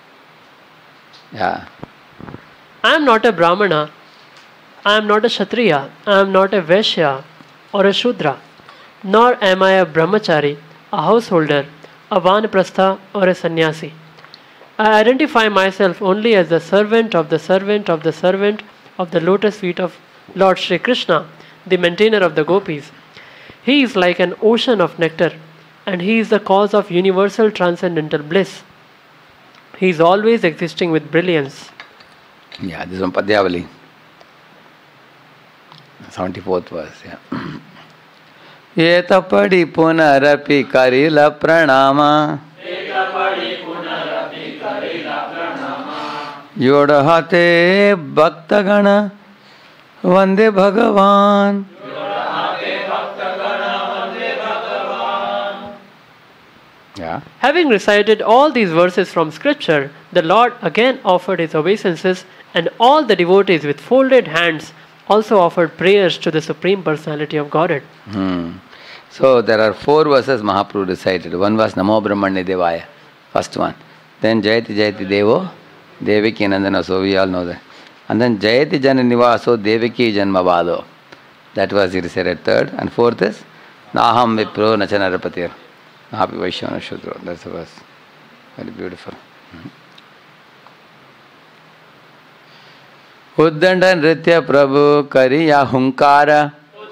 Yeah. I am not a Brahmana, I am not a Kshatriya, I am not a Vaishya or a Shudra, nor am I a Brahmachari, a householder, a Vanaprastha or a Sannyasi. I identify myself only as the servant of the servant of the servant of the lotus feet of Lord Shri Krishna, the maintainer of the gopis. He is like an ocean of nectar, and he is the cause of universal transcendental bliss. He is always existing with brilliance. Yeah, this is from Padyavali. 74th verse. Etapadi punarapi karila pranama. Yodahate bhaktagana vande bhagavan. Yeah. Having recited all these verses from scripture, the Lord again offered his obeisances, and all the devotees with folded hands also offered prayers to the Supreme Personality of Godhead. So there are 4 verses Mahaprabhu recited. One was Namo Brahmane Devaya, first one. Then Jayati Jayati Devo, Devaki Nandana, so we all know that. And then Jayati Jana Nivaso, Devaki Janma Vado. That was he recited third. And fourth is Naham Vipro Nachanarapatir. Napi Vaishyana Shudro. That's the verse. Very beautiful. Uddanda Nritya Prabhu Kariya Hunkara.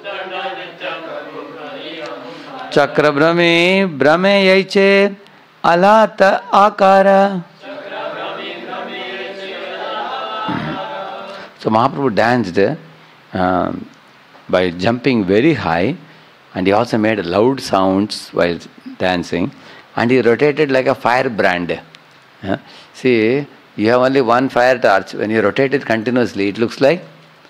Chakra Brahmi Brahme Yaiche Alata Akara. So Mahaprabhu danced by jumping very high, and he also made loud sounds while dancing, and he rotated like a firebrand. See, you have only one fire torch. When you rotate it continuously, it looks like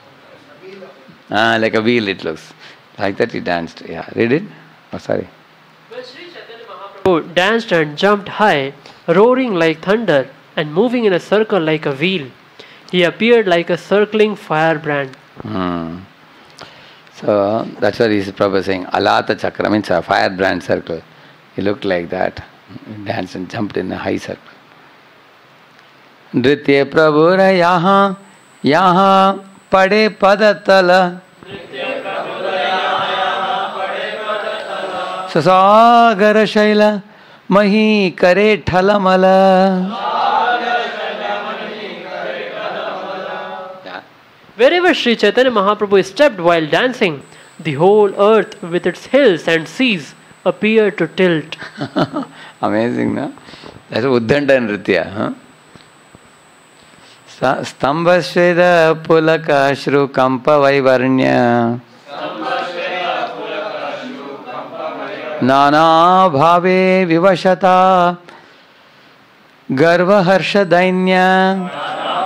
a wheel. It looks like that. He danced. Yeah, read it. Oh, sorry. When Sri Chaitanya Mahaprabhu danced and jumped high, roaring like thunder and moving in a circle like a wheel, he appeared like a circling firebrand. So that's what Prabhupada is saying. Alata Chakra means a firebrand circle. He looked like that. He danced and jumped in a high circle. Nritya Prabhura yaha yaha pade padatala Sasagara shaila mahi kare thalamala. Wherever Sri Chaitanya Mahaprabhu stepped while dancing, the whole earth with its hills and seas appeared to tilt. Amazing, no? That's Uddhanta Nritya. Huh? Stambhasveda pulaka shru kampa vaivarnya Nana bhave vivashata garva harsha dainya.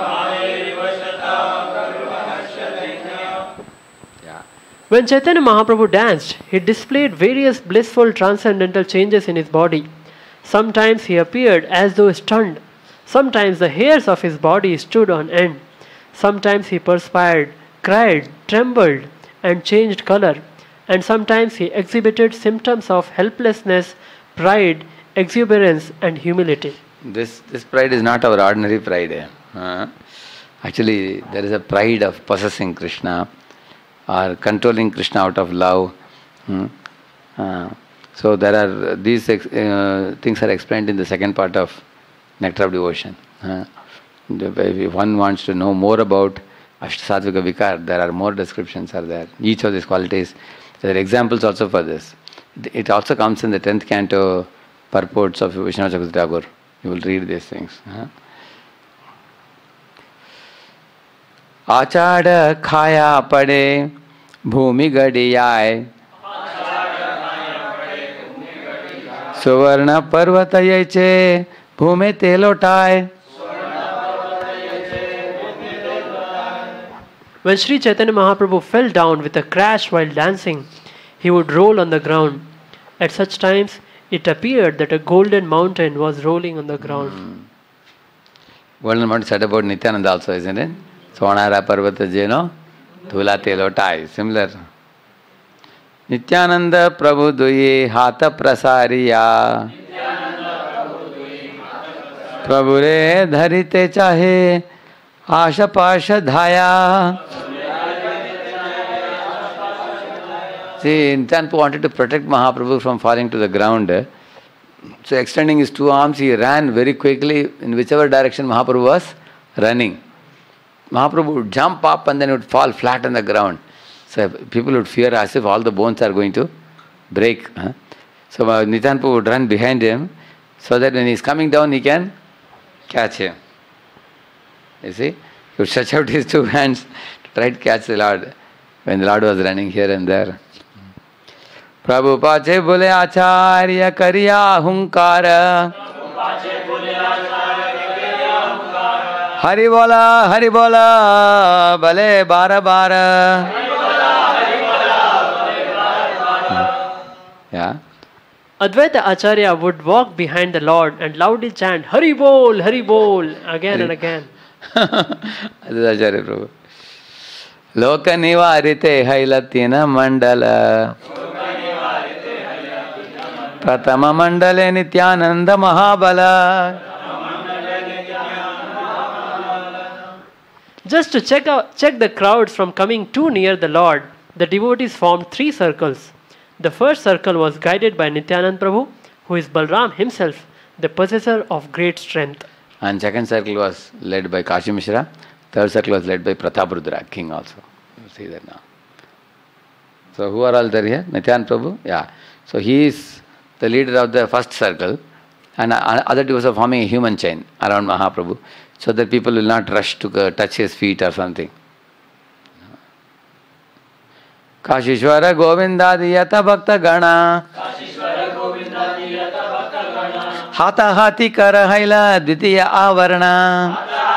When Chaitanya Mahaprabhu danced, he displayed various blissful transcendental changes in his body. Sometimes he appeared as though stunned. Sometimes the hairs of his body stood on end. Sometimes he perspired, cried, trembled, and changed color. And sometimes he exhibited symptoms of helplessness, pride, exuberance, and humility. This pride is not our ordinary pride. Actually, there is a pride of possessing Krishna or controlling Krishna out of love. So there are these things are explained in the second part of Nectar of Devotion. If one wants to know more about Ashtasatvika Vikar, there are more descriptions are there. Each of these qualities, there are examples also for this. It also comes in the 10th canto purports of Vishwanath Chakravarti Thakur. You will read these things. Achada khaya pade bhumi gadiyai Suvarna parvata yache bhume telotai. When Sri Chaitanya Mahaprabhu fell down with a crash while dancing, he would roll on the ground. At such times, it appeared that a golden mountain was rolling on the ground. Golden mountain said about Nityananda also, isn't it? Sonara parvata jeno dhula telotai. Similar. Nityananda Prabhu duye hata prasariya Prabhu re dharite chahe asha pasha dhaya. See, Nityananda wanted to protect Mahaprabhu from falling to the ground. So extending his two arms, he ran very quickly in whichever direction Mahaprabhu was running. Mahaprabhu would jump up and then he would fall flat on the ground. So people would fear as if all the bones are going to break. So Nityananda would run behind him so that when he is coming down, he can catch him. You see? He would stretch out his two hands to try to catch the Lord when the Lord was running here and there. Prabhu pache bole acharya kariya hunkara Hari bola bale bara bara. Yeah. Advaita Acharya would walk behind the Lord and loudly chant Hari Bol again and again. Advaita Acharya Prabhu. Loka nivarite hailatina mandala Pratama mandale Nityananda Mahabala. Just to check the crowds from coming too near the Lord, the devotees formed three circles. The first circle was guided by Nityananda Prabhu, who is Balram himself, the possessor of great strength. And second circle was led by Kashi Mishra. Third circle was led by Prataprudra, king also. You see that now. So who are all there here? Nityananda Prabhu? Yeah. So he is the leader of the first circle, and other devotees are forming a human chain around Mahaprabhu, so that people will not rush to touch his feet or something. Kashishwara Govindadi Yata Bhakta Gana Hata Hati Karahaila Dvitiya Avarana.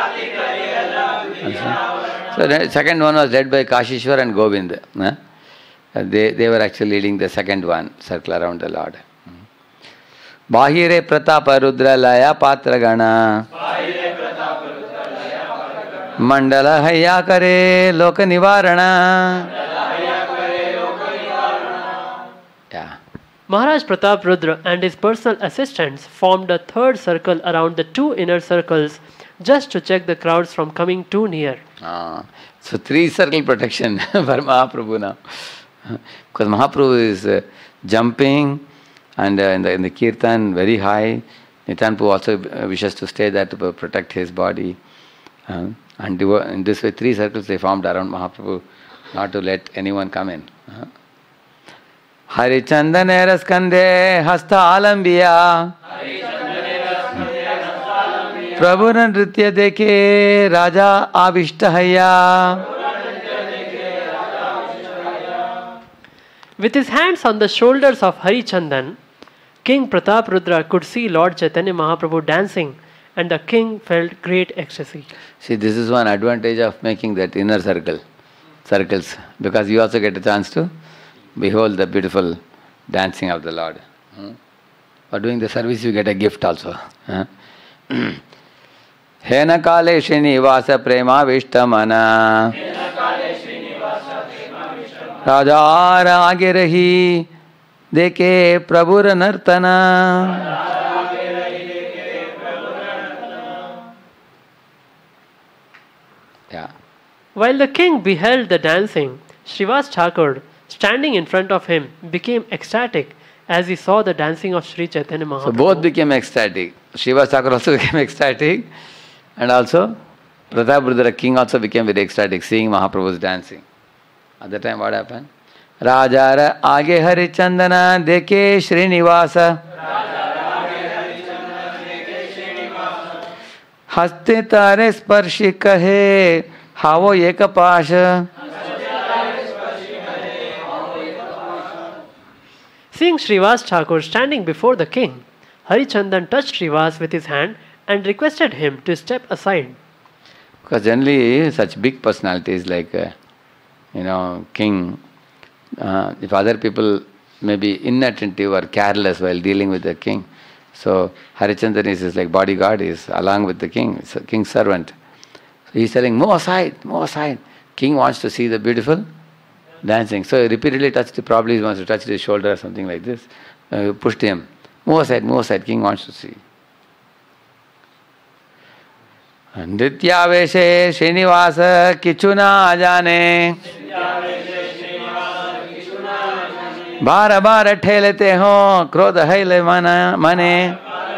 So the second one was led by Kashishwar and Govind. They were actually leading the second one, circle around the Lord. Bahire Pratapa Rudra Laya Patra Gana Mandala Haya Kare Loka Nivarana. Yeah. Maharaj Pratap Rudra and his personal assistants formed a third circle around the two inner circles just to check the crowds from coming too near. So three circle protection for Mahaprabhu now. Because Mahaprabhu is jumping and in the kirtan very high. Nityananda Prabhu also wishes to stay there to protect his body. And in this way, three circles they formed around Mahaprabhu, not to let anyone come in. Harichandane Raskande Hasta Alambiya Prabhu Nritya Deke Raja Avishtahaya. With his hands on the shoulders of Harichandan, King Pratap Rudra could see Lord Chaitanya Mahaprabhu dancing, and the king felt great ecstasy. See, this is one advantage of making that inner circles, because you also get a chance to behold the beautiful dancing of the Lord. For doing the service, you get a gift also. Hena kale Srinivasa prema vishtamana Rajar aage rahi deke prabhur nartana. Yeah. While the king beheld the dancing, Srivas Thakur, standing in front of him, became ecstatic as he saw the dancing of Sri Chaitanya Mahaprabhu. So both became ecstatic. Srivas Thakur also became ecstatic, and also Pratap Rudra king also became very ecstatic seeing Mahaprabhu's dancing. At that time what happened? Rajara aage Harichandana deke Srinivasa Haste tare sparshi kahe havo ekapasha. Seeing Srivas Thakur standing before the king, Harichandan touched Srivas with his hand and requested him to step aside. Because generally such big personalities like king, if other people may be inattentive or careless while dealing with the king, so Harichandan is his like bodyguard, is along with the king, it's a king's servant. So he's telling, move aside. King wants to see the beautiful dancing. So he repeatedly touched, probably he wants to touch his shoulder or something like this. Pushed him. Move aside, king wants to see. Nrityaveshe Srinivasa Kichuna Ajane Bara bara thelete ho Krodha haile mane.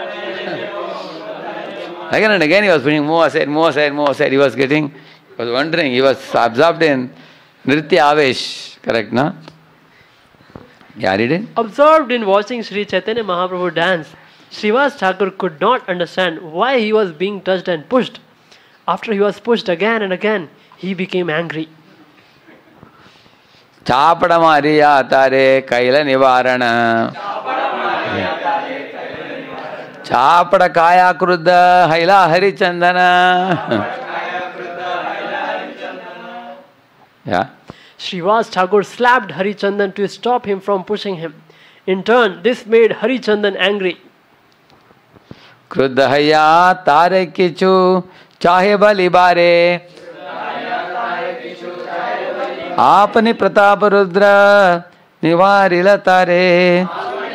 Again and again he was putting more aside. He was wondering, he was absorbed in Nritya Avesh. Correct, no? Yeah, read it. Absorbed in watching Sri Chaitanya Mahaprabhu dance, Srivas Thakur could not understand why he was being touched and pushed. After he was pushed again and again, he became angry. Chapada Maria Tare Kaila Nivarana Chapada Kaya Kruddha Haila Harichandana. Yeah. Srivas Thakur slapped Harichandan to stop him from pushing him. In turn, this made Harichandan angry. Kruddha Haya Tare Kichu Chahe Bali Bare Apani Pratap Rudra Nivarila Tare.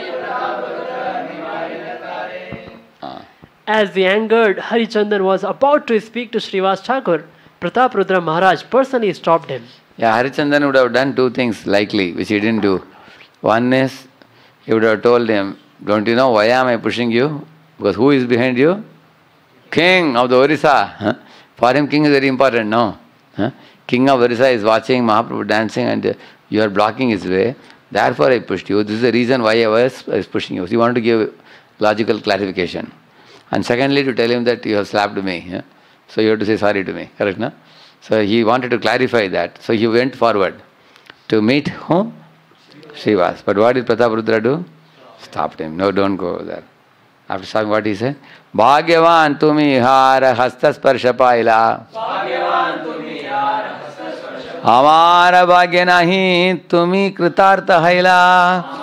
As the angered Harichandan was about to speak to Srivas Thakur, Pratap Rudra Maharaj personally stopped him. Yeah, Harichandan would have done two things likely, which he didn't do. One is, he would have told him, don't you know why am I pushing you? Because who is behind you? King of the Orissa. For him, king is very important, no? King of Orissa is watching Mahaprabhu dancing and you are blocking his way. Therefore I pushed you. This is the reason why I was pushing you. So you want to give logical clarification. And secondly, to tell him that you have slapped me. So you have to say sorry to me. Correct, no? So he wanted to clarify that. So he went forward to meet whom? Srivas. But what did Prataparudra do? Stopped him. No, don't go there. After saying what he said? Bhagyavan tumi hara hasta sparsha paila. Amara bhagya nahi tumi kritartha haila.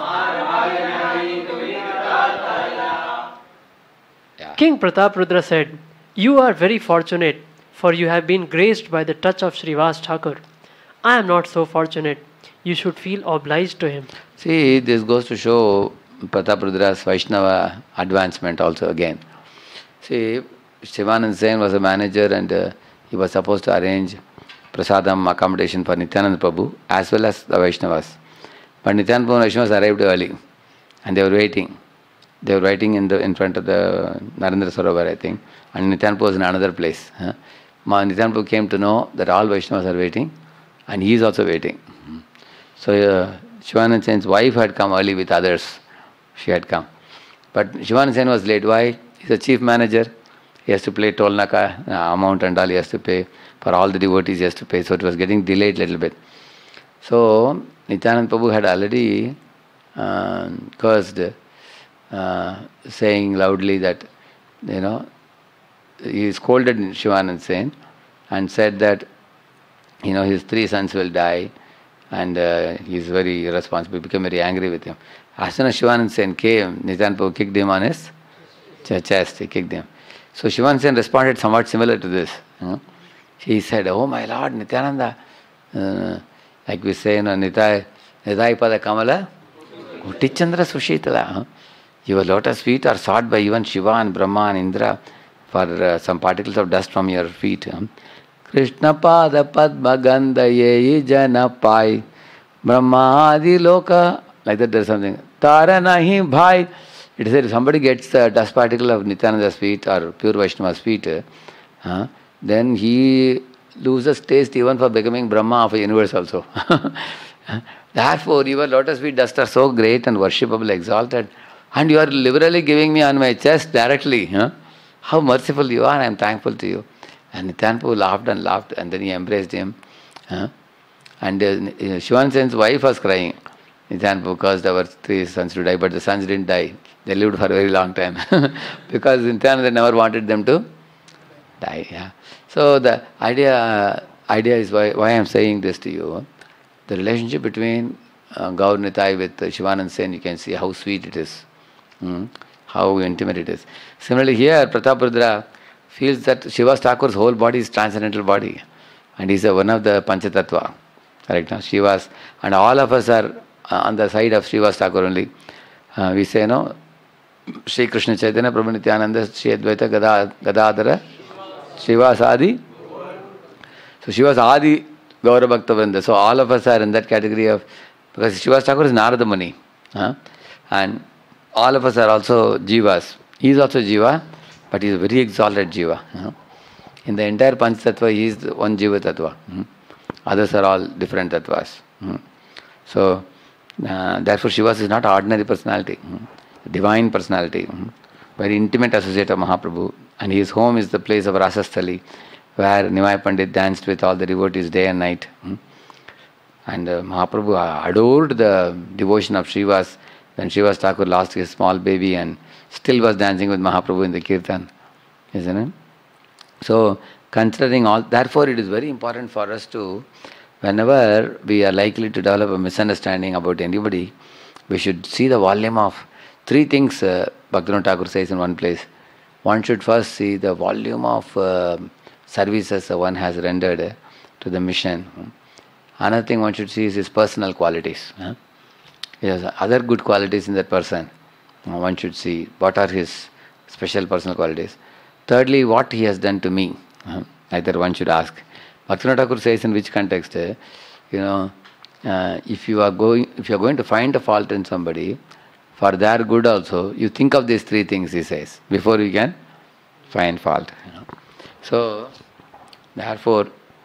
King Prataparudra said, "You are very fortunate, for you have been graced by the touch of Srivas Thakur. I am not so fortunate. You should feel obliged to him." See, this goes to show Prataparudra's Vaishnava advancement also again. See, Shivanand Sen was a manager and he was supposed to arrange prasadam accommodation for Nityananda Prabhu as well as the Vaishnavas. But Nityananda Prabhu and Vaishnavas arrived early and they were waiting. They were waiting in front of the Narendra Sarovar, I think, and Nityananda Prabhu was in another place. Nityananda Prabhu came to know that all Vaishnavas are waiting and he is also waiting. So Shivanand Sen's wife had come early with others. She had come. But Shivanand Sen was late. Why? He's a chief manager. He has to pay toll naka amount and all he has to pay. For all the devotees he has to pay. So it was getting delayed a little bit. So Nityananda Prabhu had already cursed, saying loudly that, he scolded Shivanand Sen and said that, his 3 sons will die and he is very irresponsible. He became very angry with him. As soon as Shivanand Sen came, Nityananda Prabhu kicked him on his chest. He kicked him. So Shivanand Sen responded somewhat similar to this. He said, "Oh my Lord, Nityananda," like we say, Nitai Pada Kamala, Utichandra Sushitala. Your lotus feet are sought by even Shiva and Brahma and Indra for some particles of dust from your feet. Krishna Pada Padma Gandha Yeyi Jana Pai Brahma Adi Loka. Like that there is something. Tara Nahi Bhai. It is if somebody gets the dust particle of Nityananda's feet or pure Vaishnava's feet, then he loses taste even for becoming Brahma of a universe also. Therefore, your lotus feet dust are so great and worshipable, exalted, and you are liberally giving me on my chest directly. How merciful you are, I am thankful to you. And Nityananda Prabhu laughed and then he embraced him. And Shivanand Sen's wife was crying. Nityananda Prabhu caused our 3 sons to die, but the sons didn't die. They lived for a very long time. Because Nityananda never wanted them to die. Yeah. So the idea is why I am saying this to you. The relationship between Gaur Nitai with Shivanand Sen, you can see how sweet it is. How intimate it is. Similarly here, Prataparudra feels that Srivas Thakur's whole body is transcendental body. And he is one of the Panchatattva. Correct? Now, Srivas, and all of us are on the side of Srivas Thakur only. We say, Sri Krishna Chaitanya Prabhu Nityananda Sri Advaita Gadadhara Srivas Adi. So Srivas Adi Gaura Bhakta Vrinda. So all of us are in that category of, because Srivas Thakur is Narada Muni. And all of us are also Jivas. He is also Jiva, but he is a very exalted Jiva. In the entire Panch Tattva, he is one Jiva Tattva. Others are all different Tattvas. So, therefore Srivas is not an ordinary personality. Divine personality. Very intimate associate of Mahaprabhu. And his home is the place of Rasasthali, where Nimai Pandit danced with all the devotees day and night. And Mahaprabhu adored the devotion of Srivas. When Srivas Thakur lost his small baby and still was dancing with Mahaprabhu in the Kirtan. Isn't it? So, considering all, therefore it is very important for us to, whenever we are likely to develop a misunderstanding about anybody, we should see the volume of 3 things Bhaktivinoda Thakur says in one place. One should first see the volume of services one has rendered to the mission. Another thing one should see is his personal qualities. Yes, other good qualities in that person. One should see what are his special personal qualities. Thirdly, what he has done to me. Either one should ask. Bhaktivinoda Thakur says in which context, if you are going to find a fault in somebody, for their good also, you think of these 3 things, he says, before you can find fault. So, therefore,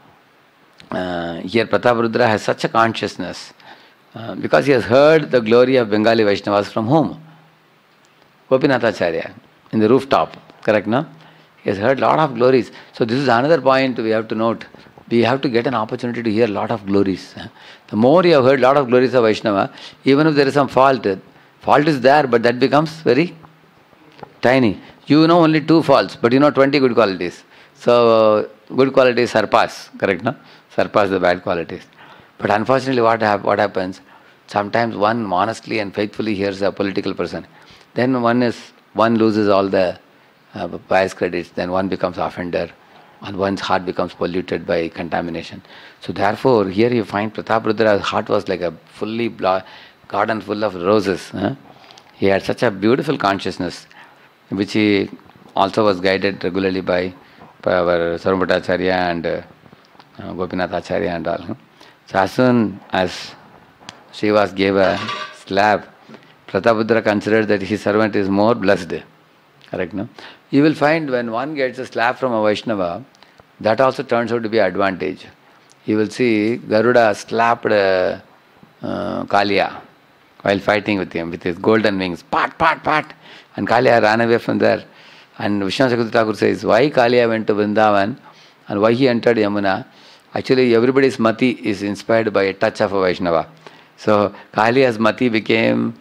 here Prataparudra has such a consciousness because he has heard the glory of Bengali Vaishnavas from whom? Gopinathacharya, in the rooftop, correct, no? He has heard a lot of glories. So this is another point we have to note. we have to get an opportunity to hear a lot of glories. The more you have heard a lot of glories of Vaishnava, even if there is some fault is there, but that becomes very tiny. You know only 2 faults, but you know 20 good qualities. So good qualities surpass, correct, no? Surpass the bad qualities. But unfortunately what happens, sometimes one honestly and faithfully hears a political person. Then one loses all the bias credits, then one becomes offender, and one's heart becomes polluted by contamination. So therefore, here you find Prataparudra's heart was like a fully garden full of roses. He had such a beautiful consciousness, which he also was guided regularly by our Sarvabhattacharya and Gopinath Acharya and all. So as soon as Srivas gave a slab, Prataparudra considered that his servant is more blessed. Correct, no? You will find when one gets a slap from a Vaishnava, that also turns out to be an advantage. You will see Garuda slapped Kaliya while fighting with him with his golden wings. Pat, pat, pat. And Kaliya ran away from there. And Vishwanath Chakravarti Thakur says, why Kaliya went to Vrindavan and why he entered Yamuna? Actually, everybody's mati is inspired by a touch of a Vaishnava. So Kaliya's mati became,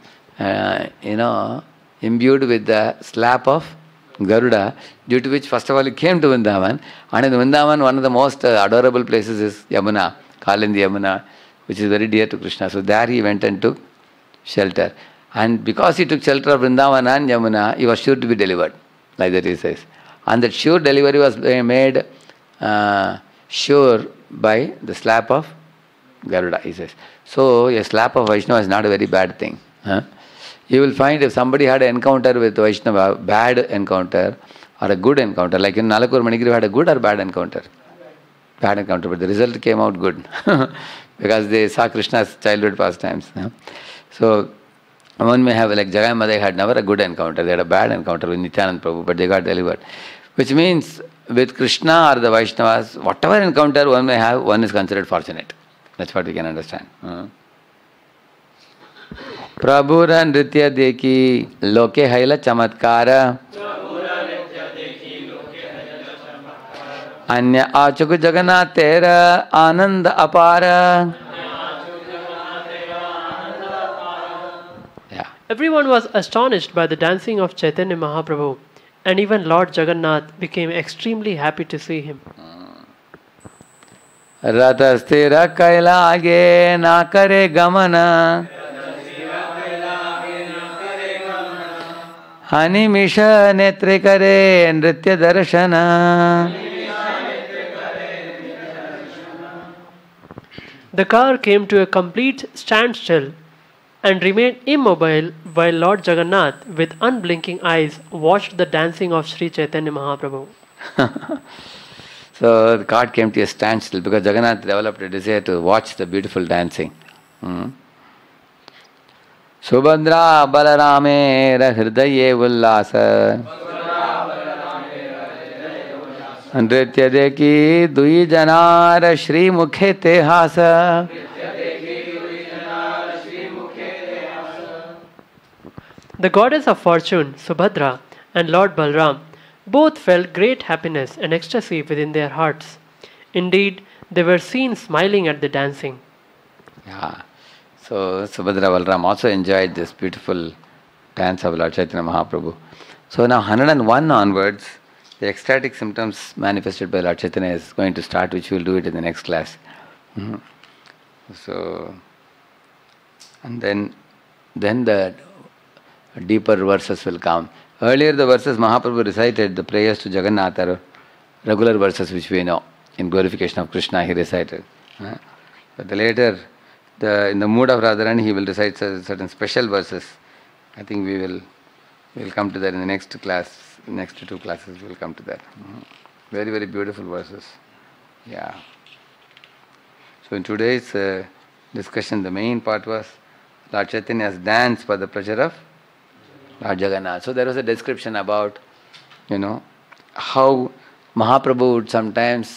imbued with the slap of Garuda, due to which first of all he came to Vrindavan, and in Vrindavan one of the most adorable places is Yamuna, Kalindi Yamuna, which is very dear to Krishna. So there he went and took shelter. And because he took shelter of Vrindavan and Yamuna, he was sure to be delivered, like that he says. And that sure delivery was made sure by the slap of Garuda, he says. So a slap of Vaishnava is not a very bad thing. You will find if somebody had an encounter with Vaishnava, bad encounter or a good encounter, like in Nalakur Manigiri had a good or bad encounter? Bad encounter, but the result came out good because they saw Krishna's childhood pastimes. So one may have, like Jagai Madai had never a good encounter, they had a bad encounter with Nityanand Prabhu, but they got delivered. Which means with Krishna or the Vaishnavas, whatever encounter one may have, one is considered fortunate. That's what we can understand. Prabhura nritya dekhi loke haila chamatkara anya achuk jagannath tera anand apara. Yeah. Everyone was astonished by the dancing of Chaitanya Mahaprabhu, and even Lord Jagannath became extremely happy to see him. Ratastira kailage na kare gamana Hanimisha netre kare nritya darshana. The car came to a complete standstill and remained immobile while Lord Jagannath, with unblinking eyes, watched the dancing of Sri Chaitanya Mahaprabhu. So the cart came to a standstill because Jagannath developed a desire to watch the beautiful dancing. Subhadra Balaramera Hridaye Ullasa Nritya Deki Dui Janara Shri Mukhe Tehasa. The goddess of fortune, Subhadra, and Lord Balram both felt great happiness and ecstasy within their hearts. Indeed, they were seen smiling at the dancing. Yeah. So Subhadra Balram also enjoyed this beautiful dance of Lord Chaitanya Mahaprabhu. So now 101 onwards, the ecstatic symptoms manifested by Lord Chaitanya is going to start, which we will do it in the next class. So, and then the deeper verses will come. Earlier the verses Mahaprabhu recited, the prayers to Jagannath are regular verses which we know. In glorification of Krishna he recited. But the later, in the mood of Radharani, he will recite certain special verses. I think we will come to that in the next class. Next 2 classes we will come to that. Very, very beautiful verses. Yeah. So in today's discussion, the main part was Lord Chaitanya's dance for the pleasure of Lord Jagannath. So there was a description about, how Mahaprabhu would sometimes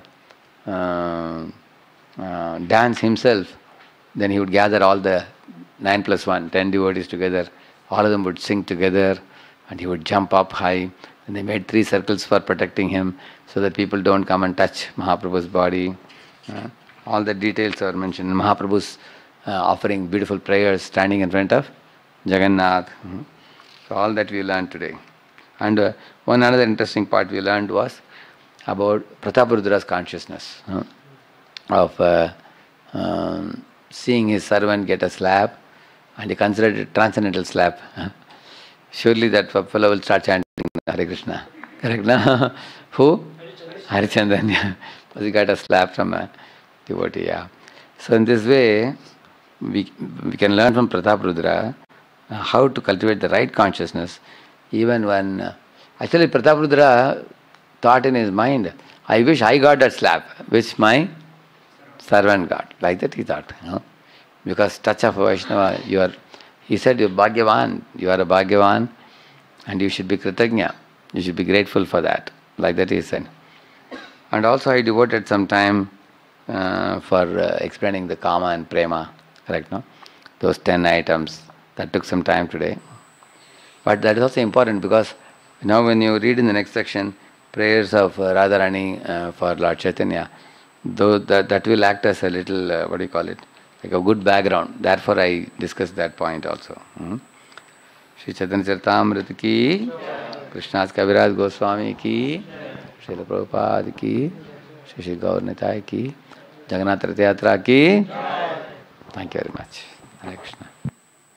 dance himself. Then he would gather all the 9 plus 1, 10 devotees together. All of them would sing together and he would jump up high. And they made 3 circles for protecting him so that people don't come and touch Mahaprabhu's body. All the details are mentioned. Mahaprabhu's offering beautiful prayers, standing in front of Jagannath. So all that we learned today. And one another interesting part we learned was about Prataparudra's consciousness of seeing his servant get a slap, and he considered it transcendental slap. Surely that fellow will start chanting Hare Krishna. Correct? No? Who? Harichandran. Because he got a slap from a devotee. Yeah. So in this way, we can learn from Prataparudra how to cultivate the right consciousness, even when actually Prataparudra thought in his mind, I wish I got that slap which my servant got. Like that he thought. Because touch of a Vaishnava, he said you're Bhagyavan, you are a Bhagyavan, and you should be Kritagnya. You should be grateful for that. Like that he said. And also I devoted some time for explaining the Kama and Prema. Correct, no? Those 10 items. That took some time today. But that is also important because now when you read in the next section, prayers of Radharani for Lord Chaitanya, though that will act as a little, like a good background. Therefore I discussed that point also. Shri Chaitanya Charitamrita ki, Krishna's Kaviraj Goswami ki, Srila Prabhupada ki, Shri Gaur Nitai ki, Jagannath Rath Yatra ki. Thank you very much. Hare Krishna.